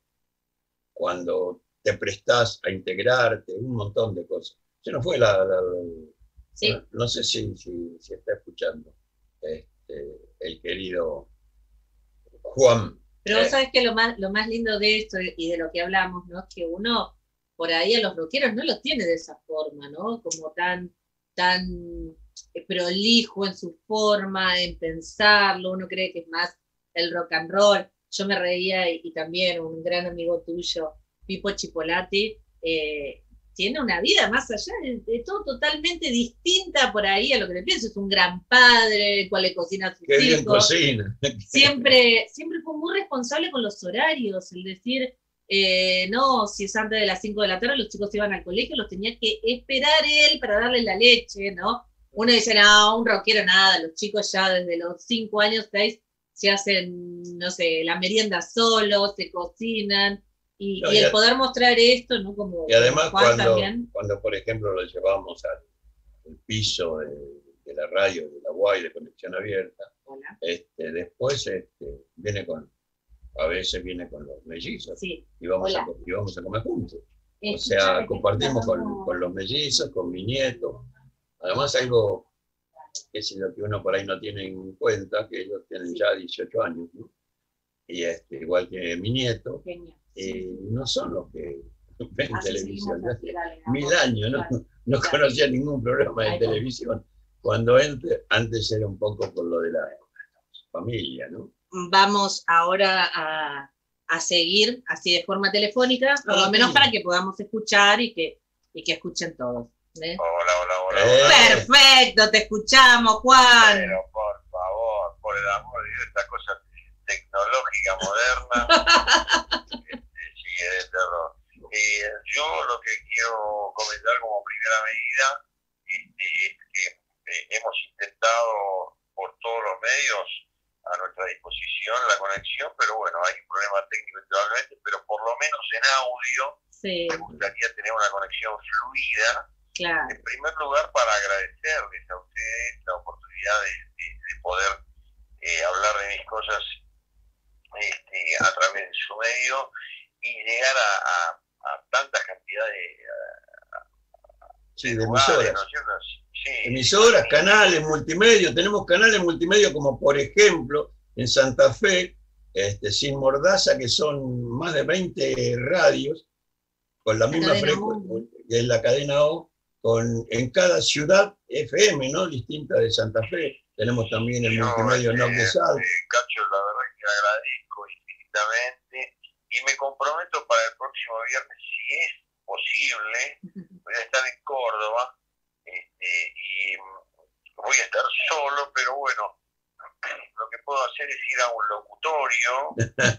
Speaker 6: cuando te prestás a integrarte, un montón de cosas. Se nos fue la... la- la-
Speaker 5: Sí.
Speaker 6: no, no sé si, si, si está escuchando este, el querido Juan.
Speaker 5: Pero vos
Speaker 6: Eh,
Speaker 5: sabés que lo más, lo más lindo de esto y de lo que hablamos, ¿no? Es que uno, por ahí a los rockeros no los tiene de esa forma, ¿no? Como tan, tan eh, prolijo en su forma, en pensarlo, uno cree que es más el rock and roll. Yo me reía y, y también un gran amigo tuyo, Pipo Chipolati, eh, tiene una vida más allá de, de todo totalmente distinta por ahí a lo que le pienso. Es un gran padre, el cual le cocina a sus
Speaker 6: qué bien
Speaker 5: hijos.
Speaker 6: cocina.
Speaker 5: Siempre, siempre fue muy responsable con los horarios, el decir, eh, no, si es antes de las cinco de la tarde, los chicos iban al colegio, los tenía que esperar él para darle la leche, ¿no? Uno dice, no, un rockero nada, los chicos ya desde los cinco años, seis, se hacen, no sé, la merienda solos, se cocinan, y,
Speaker 6: No,
Speaker 5: y
Speaker 6: y
Speaker 5: el
Speaker 6: a-
Speaker 5: poder mostrar esto, ¿no? Como,
Speaker 6: Y además
Speaker 5: como Juan
Speaker 6: cuando,
Speaker 5: también.
Speaker 6: cuando, por ejemplo, lo llevamos al, al piso de, de la radio, de la U A I, de Conexión Abierta,
Speaker 5: Hola.
Speaker 6: este, después este, viene con, a veces viene con los mellizos,
Speaker 5: Sí.
Speaker 6: y vamos, a,
Speaker 5: Hola.
Speaker 6: co- y vamos a comer juntos. O
Speaker 5: Escuchame,
Speaker 6: sea,
Speaker 5: que
Speaker 6: compartimos con,
Speaker 5: estamos-
Speaker 6: con los mellizos, con mi nieto. Además, algo que es lo que uno por ahí no tiene en cuenta, que ellos tienen ya dieciocho años, ¿no? Y este, igual que mi nieto,
Speaker 5: Genial.
Speaker 6: y no son los que ven
Speaker 5: Así
Speaker 6: televisión.
Speaker 5: seguimos
Speaker 6: Hace
Speaker 5: así, dale,
Speaker 6: mil
Speaker 5: amor.
Speaker 6: años, ¿no?
Speaker 5: Claro.
Speaker 6: No
Speaker 5: Claro.
Speaker 6: conocía ningún programa de
Speaker 5: Ahí va.
Speaker 6: televisión. Cuando entre, antes era un poco por lo de la familia, ¿no?
Speaker 5: Vamos ahora a, a seguir así de forma telefónica, por
Speaker 6: Ah,
Speaker 5: lo menos
Speaker 6: sí.
Speaker 5: para que podamos escuchar y que, y que escuchen todos. ¿eh?
Speaker 7: Hola, hola, hola.
Speaker 6: Eh.
Speaker 7: hola.
Speaker 5: Perfecto, te escuchamos, Juan.
Speaker 7: Pero por favor, por el amor de Dios, esta cosa tecnológica moderna este, sigue de terror. Eh, yo lo que quiero comentar como primera medida este, es que eh, hemos intentado por todos los medios a nuestra disposición la conexión, pero bueno, hay un problema técnico actualmente, pero por lo menos en audio
Speaker 5: Sí,
Speaker 7: me gustaría tener una conexión fluida.
Speaker 5: claro.
Speaker 7: En primer lugar, para agradecerles a ustedes la oportunidad de, de, de poder eh, hablar de mis cosas este, a través de su medio y llegar a, a, a tanta cantidad de,
Speaker 6: Sí, de
Speaker 7: lugares,
Speaker 6: emisoras.
Speaker 7: ¿no es cierto? Sí,
Speaker 6: Emisoras,
Speaker 7: sí.
Speaker 6: canales, multimedia. Tenemos canales multimedia como, por ejemplo, en Santa Fe, este, Sin Mordaza, que son más de veinte radios, con la
Speaker 5: La
Speaker 6: misma
Speaker 5: cadena
Speaker 6: frecuencia,
Speaker 5: O.
Speaker 6: en la cadena O, con, en cada ciudad F M, ¿no? Distinta de Santa Fe. Tenemos también el
Speaker 7: Yo,
Speaker 6: multimedia
Speaker 7: este,
Speaker 6: N O C de Salta.
Speaker 7: eh, Cacho, la verdad que agradezco infinitamente y me comprometo para el próximo viernes, si es posible, voy a estar en Córdoba, este, y voy a estar solo, pero bueno, lo que puedo hacer es ir a un locutorio,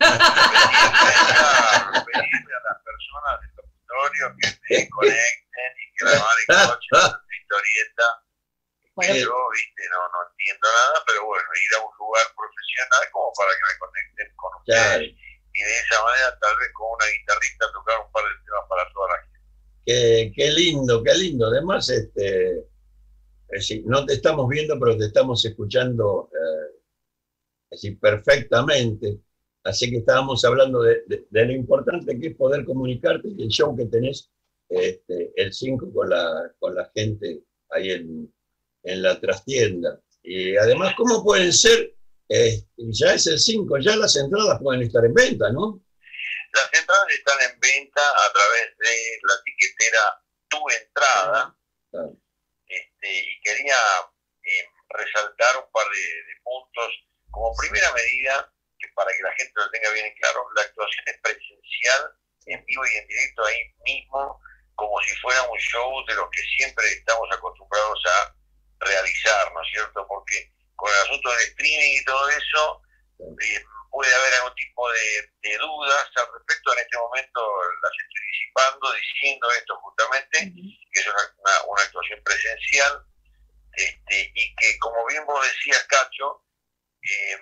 Speaker 7: pedirle, pedirle a las personas del locutorio que me conecten y que me van en coche una historieta,
Speaker 5: Bueno,
Speaker 7: que yo, viste, no, no entiendo nada, pero bueno, ir a un lugar profesional como para que me conecten con ustedes,
Speaker 6: Claro.
Speaker 7: y de esa manera tal vez con una guitarrista tocar un par de temas para toda la gente.
Speaker 6: Qué, qué lindo, qué lindo. Además, este, es decir, no te estamos viendo, pero te estamos escuchando eh, es decir, perfectamente. Así que estábamos hablando de, de, de lo importante que es poder comunicarte y el show que tenés este, el cinco con la, con la gente ahí en, en la trastienda. Y además, ¿cómo pueden ser? Eh, ya es el cinco, ya las entradas pueden estar en venta, ¿no?
Speaker 7: Las entradas están en venta a través de la etiquetera Tu Entrada.
Speaker 6: Claro.
Speaker 7: Este, y quería eh, resaltar un par de, de puntos. Como primera medida, que para que la gente lo tenga bien en claro, la actuación es presencial, en vivo y en directo ahí mismo, como si fuera un show de los que siempre estamos acostumbrados a realizar, ¿no es cierto? Porque con el asunto del streaming y todo eso, eh, puede haber algún tipo de, de dudas al respecto. En este momento las estoy disipando, diciendo esto justamente, que es una, una, una actuación presencial, este, y que, como bien vos decías, Cacho, eh,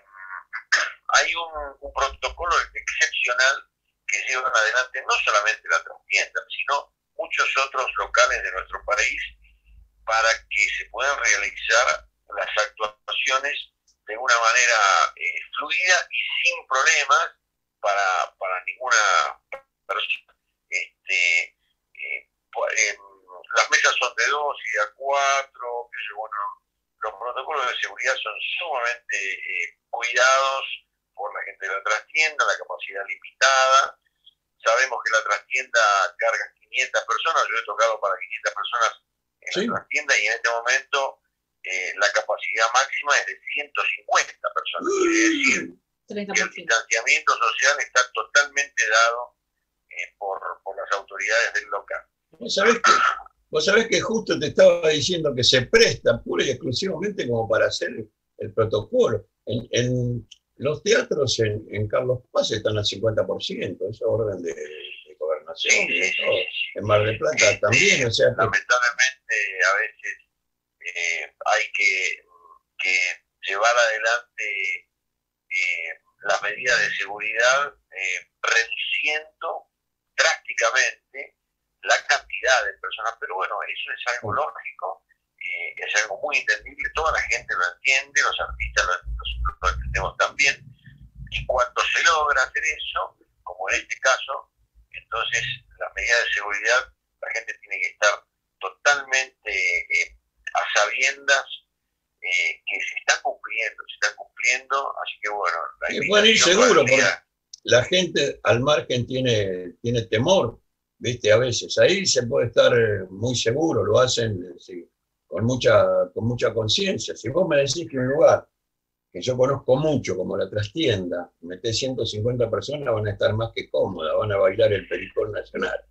Speaker 7: hay un, un protocolo excepcional que llevan adelante no solamente la trastienda, sino muchos otros locales de nuestro país para que se puedan realizar las actuaciones de una manera eh, fluida y sin problemas para, para ninguna persona. Este, eh, eh, las mesas son de dos y de a cuatro, que yo, bueno, los protocolos de seguridad son sumamente eh, cuidados por la gente de la trastienda, la capacidad limitada. Sabemos que la trastienda carga quinientas personas, yo he tocado para quinientas personas en sí. la trastienda, y en este momento eh, la capacidad máxima es de ciento cincuenta personas. Es decir, que el distanciamiento social está totalmente dado eh, por, por las autoridades del local.
Speaker 6: ¿Vos sabés, que, vos sabés que justo te estaba diciendo que se presta pura y exclusivamente como para hacer el, el protocolo? En, en los teatros en, en Carlos Paz están al cincuenta por ciento, eso es orden de, de gobernación,
Speaker 7: sí,
Speaker 6: y
Speaker 7: sí,
Speaker 6: todo.
Speaker 7: Sí, sí.
Speaker 6: En Mar del Plata
Speaker 7: este,
Speaker 6: también, o sea que...
Speaker 7: Lamentablemente a veces eh, hay que, que llevar adelante eh, las medidas de seguridad eh, reduciendo drásticamente la cantidad de personas, pero bueno, eso es algo lógico, eh, es algo muy entendible, toda la gente lo entiende, los artistas lo, lo, lo entendemos también, y cuando se logra hacer eso, como en este caso, entonces las medidas de seguridad, la gente tiene que estar totalmente eh, a sabiendas eh, que se están cumpliendo, se están cumpliendo, así que bueno.
Speaker 6: Y pueden ir seguro, porque la gente al margen tiene, tiene temor, ¿viste? A veces ahí se puede estar muy seguro, lo hacen sí, con mucha con mucha conciencia. Si vos me decís que un lugar que yo conozco mucho, como la trastienda, metés ciento cincuenta personas, van a estar más que cómodas, van a bailar el Pericón Nacional.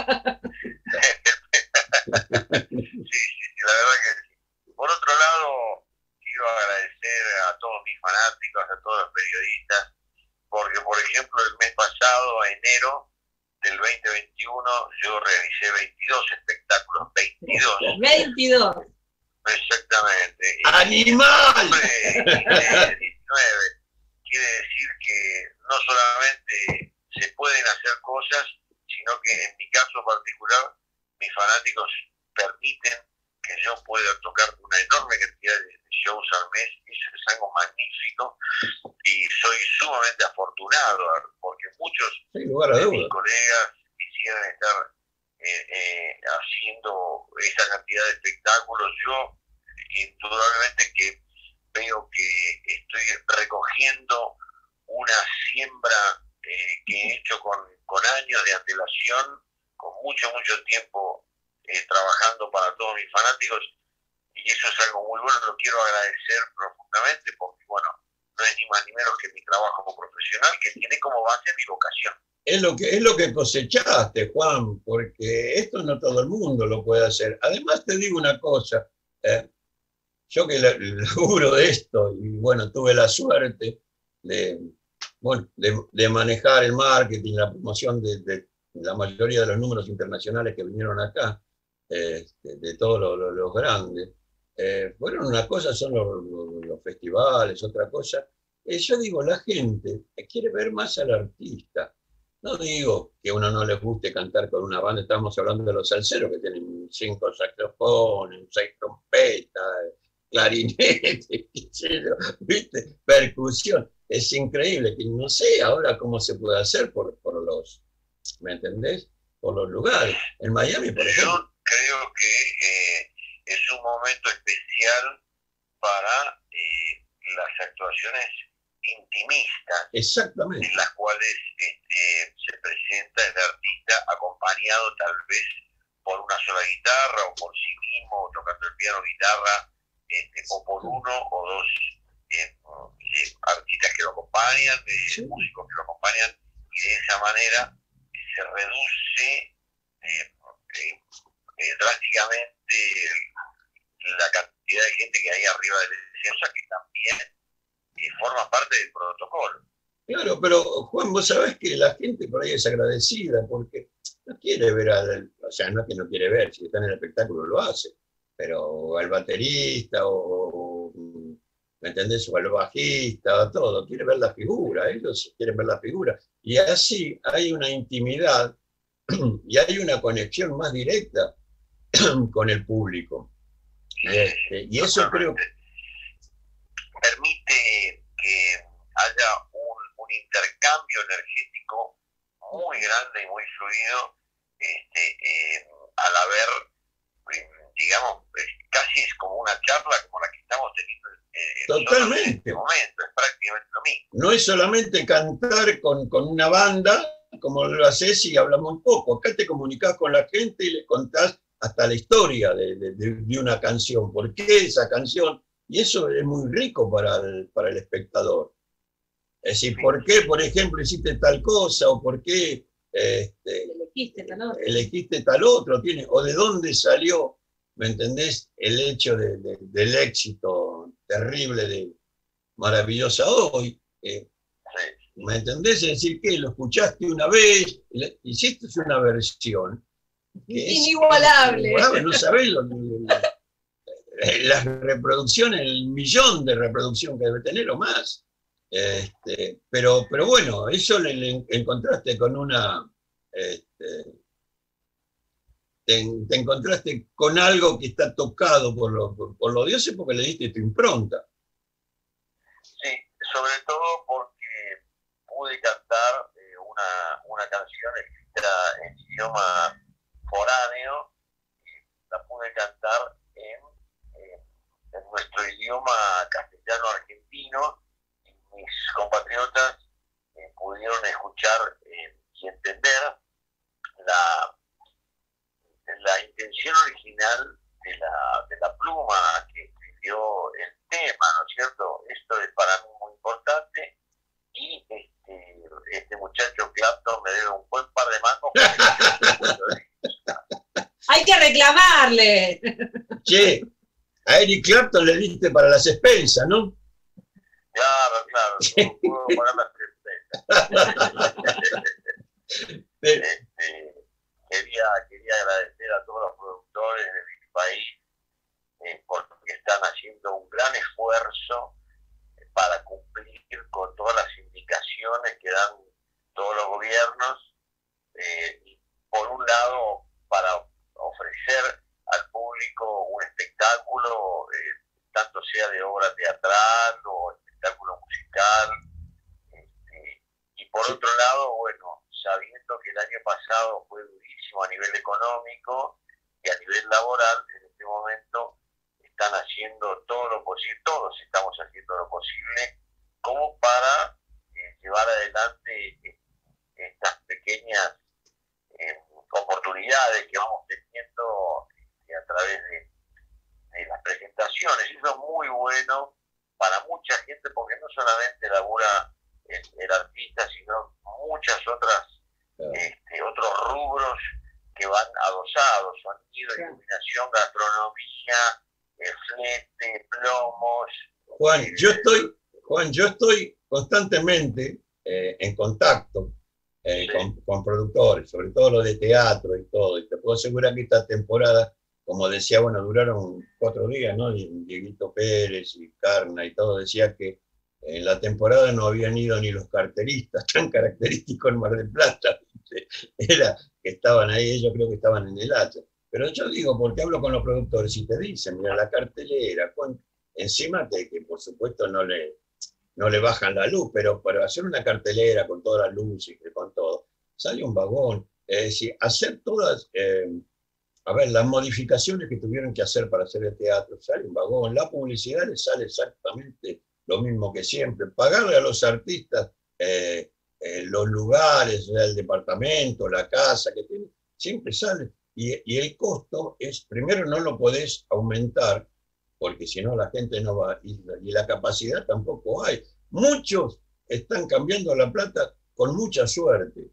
Speaker 7: Sí, sí, la verdad que sí. Por otro lado, quiero agradecer a todos mis fanáticos, a todos los periodistas, porque por ejemplo el mes pasado, enero del veinte veintiuno, yo realicé veintidós espectáculos, veintidós.
Speaker 5: veintidós.
Speaker 7: Exactamente.
Speaker 6: ¡Animal!
Speaker 7: diecinueve. Quiere decir que no solamente se pueden hacer cosas, sino que en mi caso particular, mis fanáticos permiten que yo pueda tocar una enorme cantidad de shows al mes. Eso es algo magnífico y soy sumamente afortunado porque muchos
Speaker 6: Sin lugar a
Speaker 7: de
Speaker 6: duda.
Speaker 7: mis colegas quisieran estar eh, eh, haciendo esa cantidad de espectáculos. Yo indudablemente que veo que estoy recogiendo una siembra eh, que he hecho con, con años de antelación, con mucho, mucho tiempo eh, trabajando para todos mis fanáticos, y eso es algo muy bueno, lo quiero agradecer profundamente porque, bueno, no es ni más ni menos que mi trabajo como profesional, que tiene como base mi vocación.
Speaker 6: es lo que, es lo que cosechaste, Juan, porque esto no todo el mundo lo puede hacer. Además, te digo una cosa, eh, yo que laburo de esto, y bueno, tuve la suerte de, bueno, de, de manejar el marketing, la promoción de, de la mayoría de los números internacionales que vinieron acá, eh, de, de todos los, los, los grandes. Eh, bueno, una cosa son los, los, los festivales, otra cosa. Eh, yo digo, la gente quiere ver más al artista. No digo que a uno no les guste cantar con una banda, estamos hablando de los salseros que tienen cinco saxofones, seis trompetas, clarinetes, ¿viste? Percusión. Es increíble, que no sé ahora cómo se puede hacer por, por los, ¿me entendés? Por los lugares. En Miami, por ejemplo.
Speaker 7: Yo creo que eh, es un momento especial para eh, las actuaciones intimistas,
Speaker 6: exactamente,
Speaker 7: en las cuales este, se presenta el artista acompañado tal vez por una sola guitarra o por sí mismo, tocando el piano, guitarra, este, o por uno o dos eh, eh, artistas que lo acompañan, eh, sí. músicos que lo acompañan, y de esa manera se reduce eh, eh, eh, drásticamente la cantidad de gente que hay arriba del escenario, o sea que también eh, forma parte del protocolo.
Speaker 6: Claro, pero Juan, vos sabés que la gente por ahí es agradecida porque no quiere ver al, o sea, no es que no quiere ver, si está en el espectáculo lo hace, pero al baterista o, ¿me entendés? O al bajista, todo, quiere ver la figura, ellos quieren ver la figura. Y así hay una intimidad y hay una conexión más directa con el público. Este, y eso creo que
Speaker 7: permite que haya un, un intercambio energético muy grande y muy fluido, este, eh, al haber, digamos, casi es como una charla como la que estamos teniendo eh,
Speaker 6: totalmente.
Speaker 7: En este momento, es prácticamente lo mismo.
Speaker 6: No es solamente cantar con, con una banda, como lo haces y hablamos un poco, acá te comunicás con la gente y le contás hasta la historia de, de, de una canción, por qué esa canción, y eso es muy rico para el, para el espectador. Es decir, ¿por qué, por ejemplo, hiciste tal cosa? ¿O por qué este,
Speaker 5: elegiste tal otro?
Speaker 6: Elegiste tal otro tiene, ¿o de dónde salió, me entendés, el hecho de, de, del éxito terrible de Maravillosa Hoy? Eh, ¿Me entendés? Es decir, que lo escuchaste una vez, hiciste una versión. Que
Speaker 5: inigualable.
Speaker 6: Es, inigualable. No sabés lo, las reproducciones, el millón de reproducción que debe tener o más. Este, pero, pero bueno, eso le, le encontraste con una... Este, te, te encontraste con algo que está tocado por, lo, por, por los dioses porque le diste tu impronta.
Speaker 7: Sí, sobre todo porque pude cantar eh, una, una canción escrita en idioma foráneo, y la pude cantar en, eh, en nuestro idioma castellano-argentino, y mis compatriotas eh, pudieron escuchar eh, y entender la, la intención original de la, de la pluma que escribió el tema, ¿no es cierto? Esto es para mí muy importante, y este, este muchacho Clapton me debe un buen par de mangos.
Speaker 5: ¡Hay que reclamarle!
Speaker 6: Che, a Eric Clapton le diste para las expensas, ¿no?
Speaker 7: Claro, claro, no puedo pagar las expensas. este, quería, quería agradecer a todos los productores de mi país eh, porque están haciendo un gran esfuerzo para cumplir con todas las indicaciones que dan todos los gobiernos, eh, y por un lado para ofrecer al público un espectáculo, eh, tanto sea de obra teatral o espectáculo musical, este, y por otro lado, bueno, sabiendo que el año pasado fue durísimo a nivel económico y a nivel laboral, en este momento están haciendo todo lo posible, todos estamos haciendo lo posible como para eh, llevar adelante eh, estas pequeñas eh, oportunidades que vamos teniendo eh, a través de, de las presentaciones. Eso es muy bueno para mucha gente porque no solamente labura el, el artista, sino muchas otras
Speaker 6: Claro.
Speaker 7: este, otros rubros que van adosados, sonido,
Speaker 5: Claro.
Speaker 7: iluminación, gastronomía, eh, flete, plomos.
Speaker 6: Juan,
Speaker 7: eh,
Speaker 6: yo estoy, Juan, yo estoy constantemente eh, en contacto eh,
Speaker 7: Sí.
Speaker 6: con, con productores, sobre todo los de teatro y todo, y te puedo asegurar que esta temporada, como decía, bueno, duraron cuatro días, ¿no? Y Dieguito Pérez y Carna y todo, decía que en la temporada no habían ido ni los carteristas, tan característicos en Mar del Plata, era que estaban ahí, ellos creo que estaban en el hacha. Pero yo digo, porque hablo con los productores y te dicen, mira, la cartelera, con, encima de que por supuesto no le, no le bajan la luz, pero para hacer una cartelera con todas las luces y con todo, sale un vagón. Es decir, hacer todas, eh, a ver, las modificaciones que tuvieron que hacer para hacer el teatro, sale un vagón. La publicidad les sale exactamente lo mismo que siempre. Pagarle a los artistas eh, eh, los lugares, el departamento, la casa que tienen, siempre sale. Y, y el costo es, primero no lo podés aumentar, porque si no la gente no va, y la, y la capacidad tampoco hay. Muchos están cambiando la plata con mucha suerte,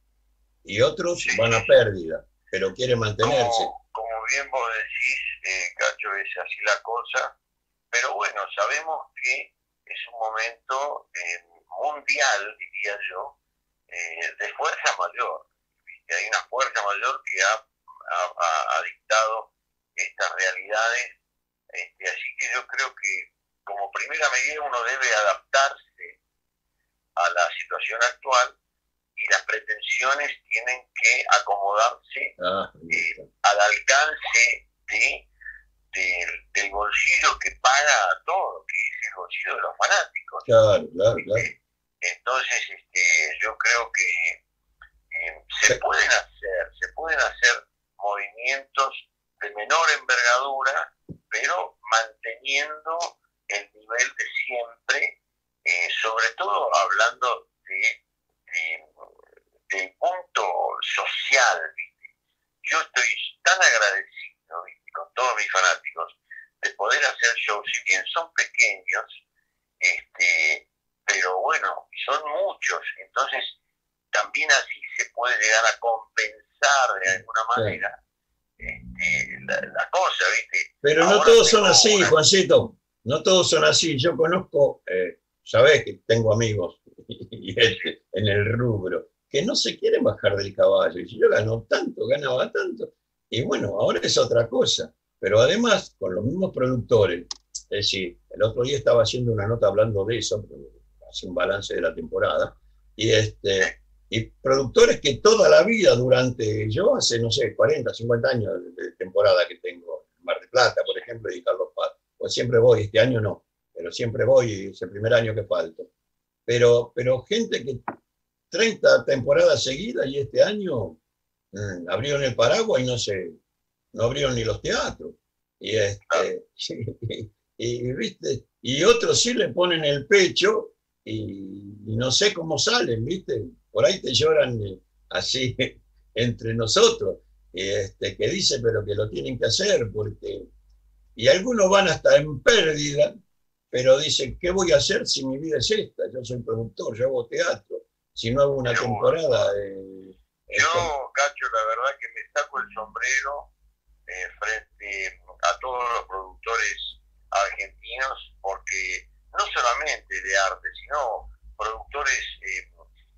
Speaker 6: y otros
Speaker 7: Sí.
Speaker 6: van a pérdida, pero quieren mantenerse.
Speaker 7: Como, como bien vos decís, eh, Cacho, es así la cosa, pero bueno, sabemos que es un momento eh, mundial, diría yo, eh, de fuerza mayor. ¿Viste? Hay una fuerza mayor que ha, ha, ha- ha dictado estas realidades, este, así que yo creo que como primera medida uno debe adaptarse a la situación actual y las pretensiones tienen que acomodarse
Speaker 6: Ah,
Speaker 7: eh, al alcance de, del, del bolsillo que paga todo, que es el bolsillo de los fanáticos.
Speaker 6: claro, claro, claro.
Speaker 7: ¿Viste? Entonces, este, yo creo que eh, se
Speaker 6: Sí.
Speaker 7: pueden hacer, se pueden hacer movimientos de menor envergadura, pero manteniendo el nivel de siempre, eh, sobre todo hablando de, de- del punto social, ¿viste? Yo estoy tan agradecido, ¿viste?, con todos mis fanáticos de poder hacer shows, si bien son pequeños, este, pero bueno, son muchos, entonces también así se puede llegar a compensar de alguna
Speaker 6: Sí.
Speaker 7: manera este, la, la cosa, ¿viste?
Speaker 6: Pero no
Speaker 7: Ahora
Speaker 6: todos son
Speaker 7: tengo
Speaker 6: así,
Speaker 7: una-
Speaker 6: Juancito. No todos son así. Yo conozco, eh, sabés que tengo amigos y este, en el rubro, que no se quieren bajar del caballo. Y si yo gano tanto, ganaba tanto. Y bueno, ahora es otra cosa. Pero además, con los mismos productores, es decir, el otro día estaba haciendo una nota hablando de eso, hace un balance de la temporada, y este. Y productores que toda la vida, durante, yo hace, no sé, cuarenta, cincuenta años de, de temporada que tengo, en Mar del Plata, por ejemplo, y Carlos Paz, pues siempre voy, este año no, pero siempre voy, y es el primer año que falto. Pero, pero gente que treinta temporadas seguidas y este año mmm, abrieron el paraguas y no sé, no abrieron ni los teatros. Y, este, y, y, ¿viste? Y otros sí le ponen el pecho y, y no sé cómo salen, ¿viste? Por ahí te lloran eh, así entre nosotros, este, que dice pero que lo tienen que hacer, porque... Y algunos van hasta en pérdida, pero dicen, ¿qué voy a hacer si mi vida es esta? Yo soy productor, yo hago teatro, si no hago una
Speaker 7: Seguro.
Speaker 6: temporada... Eh,
Speaker 7: Yo, Cacho, la verdad que me saco el sombrero eh, frente a todos los productores argentinos, porque no solamente de arte, sino productores eh,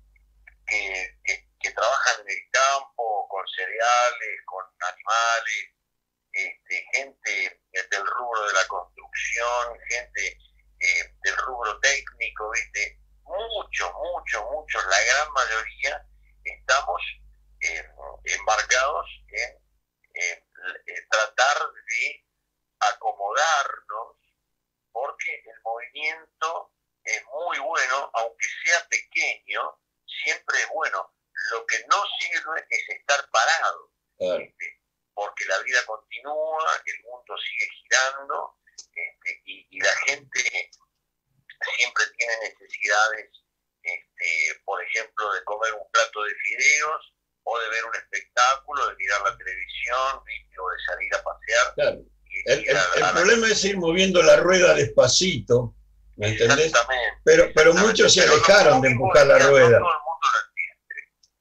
Speaker 7: que, que, que trabajan en el campo, con cereales, con animales, este, gente del rubro de la construcción, gente eh, del rubro técnico, ¿viste? Muchos, muchos, muchos, la gran mayoría estamos eh, embarcados en eh, eh, tratar de acomodarnos, porque el movimiento es muy bueno, aunque sea pequeño, siempre es bueno. Lo que no sirve es estar parado,
Speaker 6: claro.
Speaker 7: ¿viste? Porque la vida continúa, el mundo sigue girando, este, y, y la gente siempre tiene necesidades, este, por ejemplo, de comer un plato de fideos, o de ver un espectáculo, de mirar la televisión, ¿viste?, o de salir a pasear.
Speaker 6: Claro.
Speaker 7: Y,
Speaker 6: El,
Speaker 7: y
Speaker 6: el,
Speaker 7: a-
Speaker 6: el
Speaker 7: a la-
Speaker 6: problema es ir moviendo la rueda despacito, ¿me entendés?
Speaker 7: Exactamente.
Speaker 6: Pero, pero
Speaker 7: exactamente.
Speaker 6: muchos se
Speaker 7: Pero no-
Speaker 6: alejaron
Speaker 7: no
Speaker 6: de
Speaker 7: mismo
Speaker 6: empujar la
Speaker 7: decía,
Speaker 6: rueda.
Speaker 7: No todo el mundo lo entiende.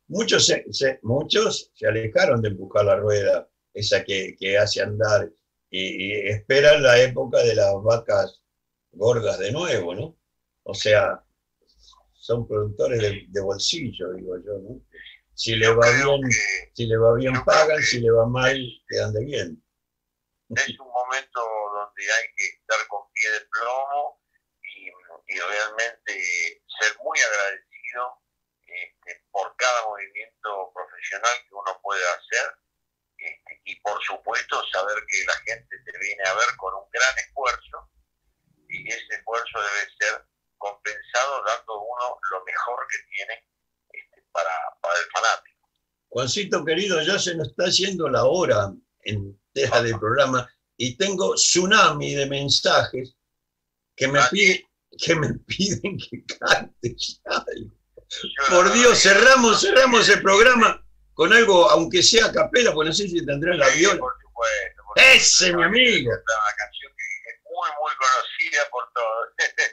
Speaker 6: muchos se, se- muchos se alejaron de empujar la rueda, esa que, que hace andar, y, y esperan la época de las vacas gordas de nuevo, ¿no? O sea, son productores de, de bolsillo, digo yo, ¿no? Si le
Speaker 7: Yo
Speaker 6: va
Speaker 7: creo
Speaker 6: bien,
Speaker 7: que
Speaker 6: si le va bien
Speaker 7: yo creo
Speaker 6: pagan,
Speaker 7: que
Speaker 6: si le va mal, quedan de bien.
Speaker 7: es un momento donde hay que estar con pie de plomo y, y realmente ser muy agradecido este, por cada movimiento profesional que uno puede hacer este, y por supuesto saber que la gente te viene a ver con un gran esfuerzo y ese esfuerzo debe ser compensado dando uno lo mejor que tiene este, para, para el fanático.
Speaker 6: Juancito querido, ya se nos está yendo la hora entera del programa y tengo tsunami de mensajes que me,
Speaker 7: Ah,
Speaker 6: pide- que me piden que cante ya.
Speaker 7: Yo la
Speaker 6: Por
Speaker 7: verdad
Speaker 6: Dios,
Speaker 7: que-
Speaker 6: cerramos, cerramos el programa con algo, aunque sea a capela, porque no sé si tendrá la
Speaker 7: Sí,
Speaker 6: viola.
Speaker 7: por supuesto. por
Speaker 6: Ese,
Speaker 7: supuesto.
Speaker 6: mi amigo.
Speaker 7: Es una canción que es muy, muy conocida por todos.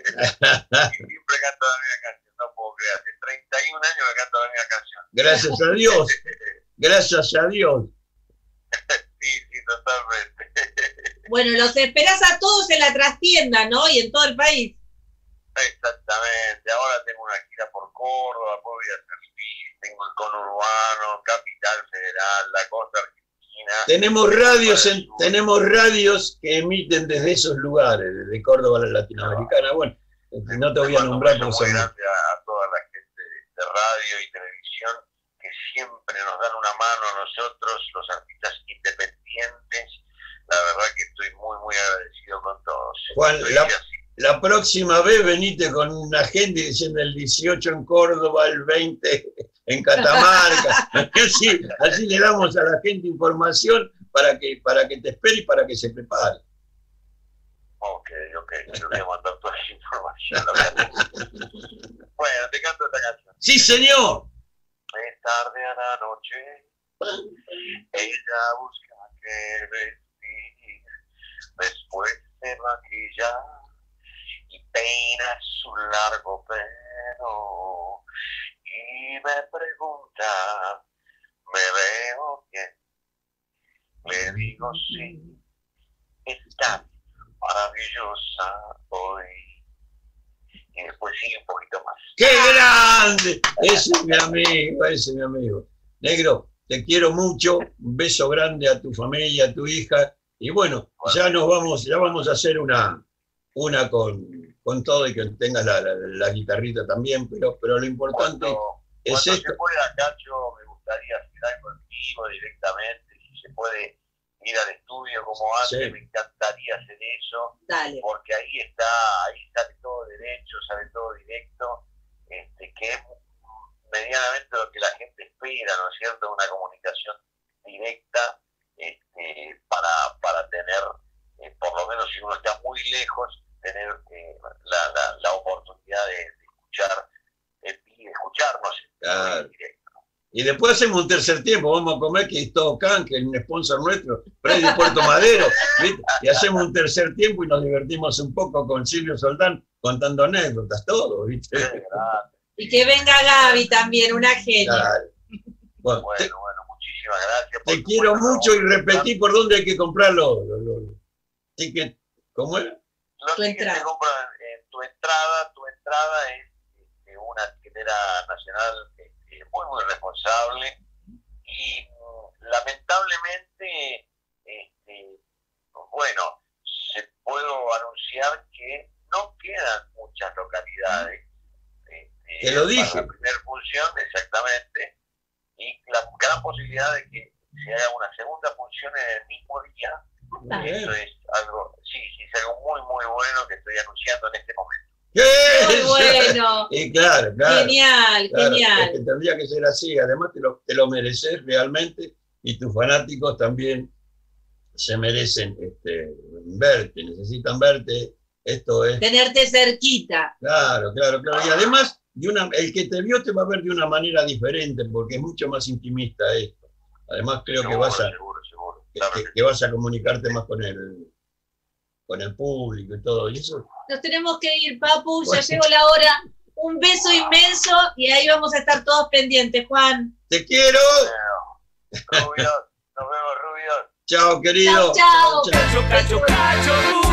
Speaker 7: Y siempre canto la misma canción, no puedo creer. Hace treinta y un años que canto la misma canción.
Speaker 6: Gracias a Dios, gracias a Dios.
Speaker 7: Sí, sí, totalmente.
Speaker 5: Bueno, los esperás a todos en la trastienda, ¿no? Y en todo el país.
Speaker 7: Exactamente. Ahora tengo una gira por Córdoba, voy a hacer Luis, tengo el conurbano, Capital Federal, la costa argentina.
Speaker 6: Tenemos radios, en- tenemos radios que emiten desde esos lugares, desde Córdoba a la Latinoamericana. Bueno, no te voy a
Speaker 7: Le mando un
Speaker 6: nombrar
Speaker 7: beso
Speaker 6: porque
Speaker 7: muy
Speaker 6: son-
Speaker 7: grande a, a toda la gente de, de radio y televisión que siempre nos dan una mano a nosotros, los artistas independientes. La verdad que estoy muy, muy agradecido con todos.
Speaker 6: Juan,
Speaker 7: Estoy
Speaker 6: la-
Speaker 7: así.
Speaker 6: La próxima vez venite con una agenda y diciendo el dieciocho en Córdoba, el veinte en Catamarca. Así, así le damos a la gente información para que, para que te espere y para que se prepare.
Speaker 7: Ok, ok, yo le voy a mandar toda esa información. la verdad. Bueno, te canto esta canción.
Speaker 6: Sí, señor.
Speaker 7: Es tarde a la noche, ella busca que vestir, después se maquilla y peina su largo pelo y me pregunta, ¿me veo bien? Le digo sí, está maravillosa hoy. Y después sigue un poquito más.
Speaker 6: ¡Qué grande! Ese es mi amigo, ese es mi amigo. Negro, te quiero mucho. Un beso grande a tu familia, a tu hija. Y bueno, ya nos vamos, ya vamos a hacer una, una con, con todo y que tengas la, la, la guitarrita también, pero, pero lo importante
Speaker 7: Cuando,
Speaker 6: es
Speaker 7: cuando
Speaker 6: esto.
Speaker 7: se pueda, Cacho, me gustaría hacer algo en vivo directamente, si se puede ir al estudio como antes,
Speaker 6: Sí.
Speaker 7: me encantaría hacer eso,
Speaker 5: Dale.
Speaker 7: porque ahí está, ahí sale todo derecho, sale todo directo, este, que es medianamente lo que la gente espera, ¿no es cierto? Una comunicación directa este, para, para tener, eh, por lo menos si uno está muy lejos, tener eh, la, la, la oportunidad de, de escuchar eh, y escucarnos
Speaker 6: Claro.
Speaker 7: en directo.
Speaker 6: Y después hacemos un tercer tiempo, vamos a comer que es todo can, que es un sponsor nuestro, Freddy Puerto Madero, ¿viste? Y hacemos un tercer tiempo y nos divertimos un poco con Silvio Soldán contando anécdotas, todo, ¿viste?
Speaker 7: Qué grande.
Speaker 5: Y que venga Gaby también, una genia.
Speaker 6: Claro. Bueno,
Speaker 7: Bueno,
Speaker 6: te,
Speaker 7: bueno, muchísimas gracias.
Speaker 6: te
Speaker 7: por
Speaker 6: quiero
Speaker 7: supuesto,
Speaker 6: mucho y
Speaker 7: vamos a
Speaker 6: repetí por dónde hay que comprarlo. Los, los, los tickets, ¿cómo era?
Speaker 7: Los
Speaker 5: Tu
Speaker 7: tickets
Speaker 5: entrada.
Speaker 7: se compran en tu entrada. Tu entrada es este, una tiquetera nacional este, muy, muy responsable. Y mm, lamentablemente, este, bueno, se puedo anunciar que no quedan muchas localidades. Este,
Speaker 6: Te lo dije.
Speaker 7: Para la primera función, exactamente. Y la gran posibilidad de que se haga una segunda función en el mismo día.
Speaker 5: Ah,
Speaker 7: Eso es algo, sí, sí, es algo muy, muy bueno que estoy anunciando en este momento.
Speaker 5: Muy
Speaker 6: ¿Qué?
Speaker 5: bueno.
Speaker 6: Y claro, claro.
Speaker 5: Genial,
Speaker 6: Claro,
Speaker 5: genial.
Speaker 6: es que tendría que ser así, además te lo, te lo mereces realmente y tus fanáticos también se merecen este, verte, necesitan verte, esto es,
Speaker 5: Tenerte cerquita.
Speaker 6: claro, claro, claro, y además de una, el que te vio te va a ver de una manera diferente porque es mucho más intimista esto, además creo que
Speaker 7: Seguro,
Speaker 6: vas a,
Speaker 7: seguro, seguro.
Speaker 6: que,
Speaker 7: Claro
Speaker 6: que-
Speaker 7: que
Speaker 6: que vas a comunicarte más con el, con el público y todo, y eso,
Speaker 5: Nos tenemos que ir, Papu, ya
Speaker 6: Bueno.
Speaker 5: llegó la hora. un beso inmenso y ahí vamos a estar todos pendientes, Juan.
Speaker 6: Te quiero.
Speaker 7: Rubio, nos vemos, Rubio.
Speaker 6: Chao, querido.
Speaker 5: Chao, chao.
Speaker 6: Chao, chao.
Speaker 4: Cacho, cacho, cacho, Rubio.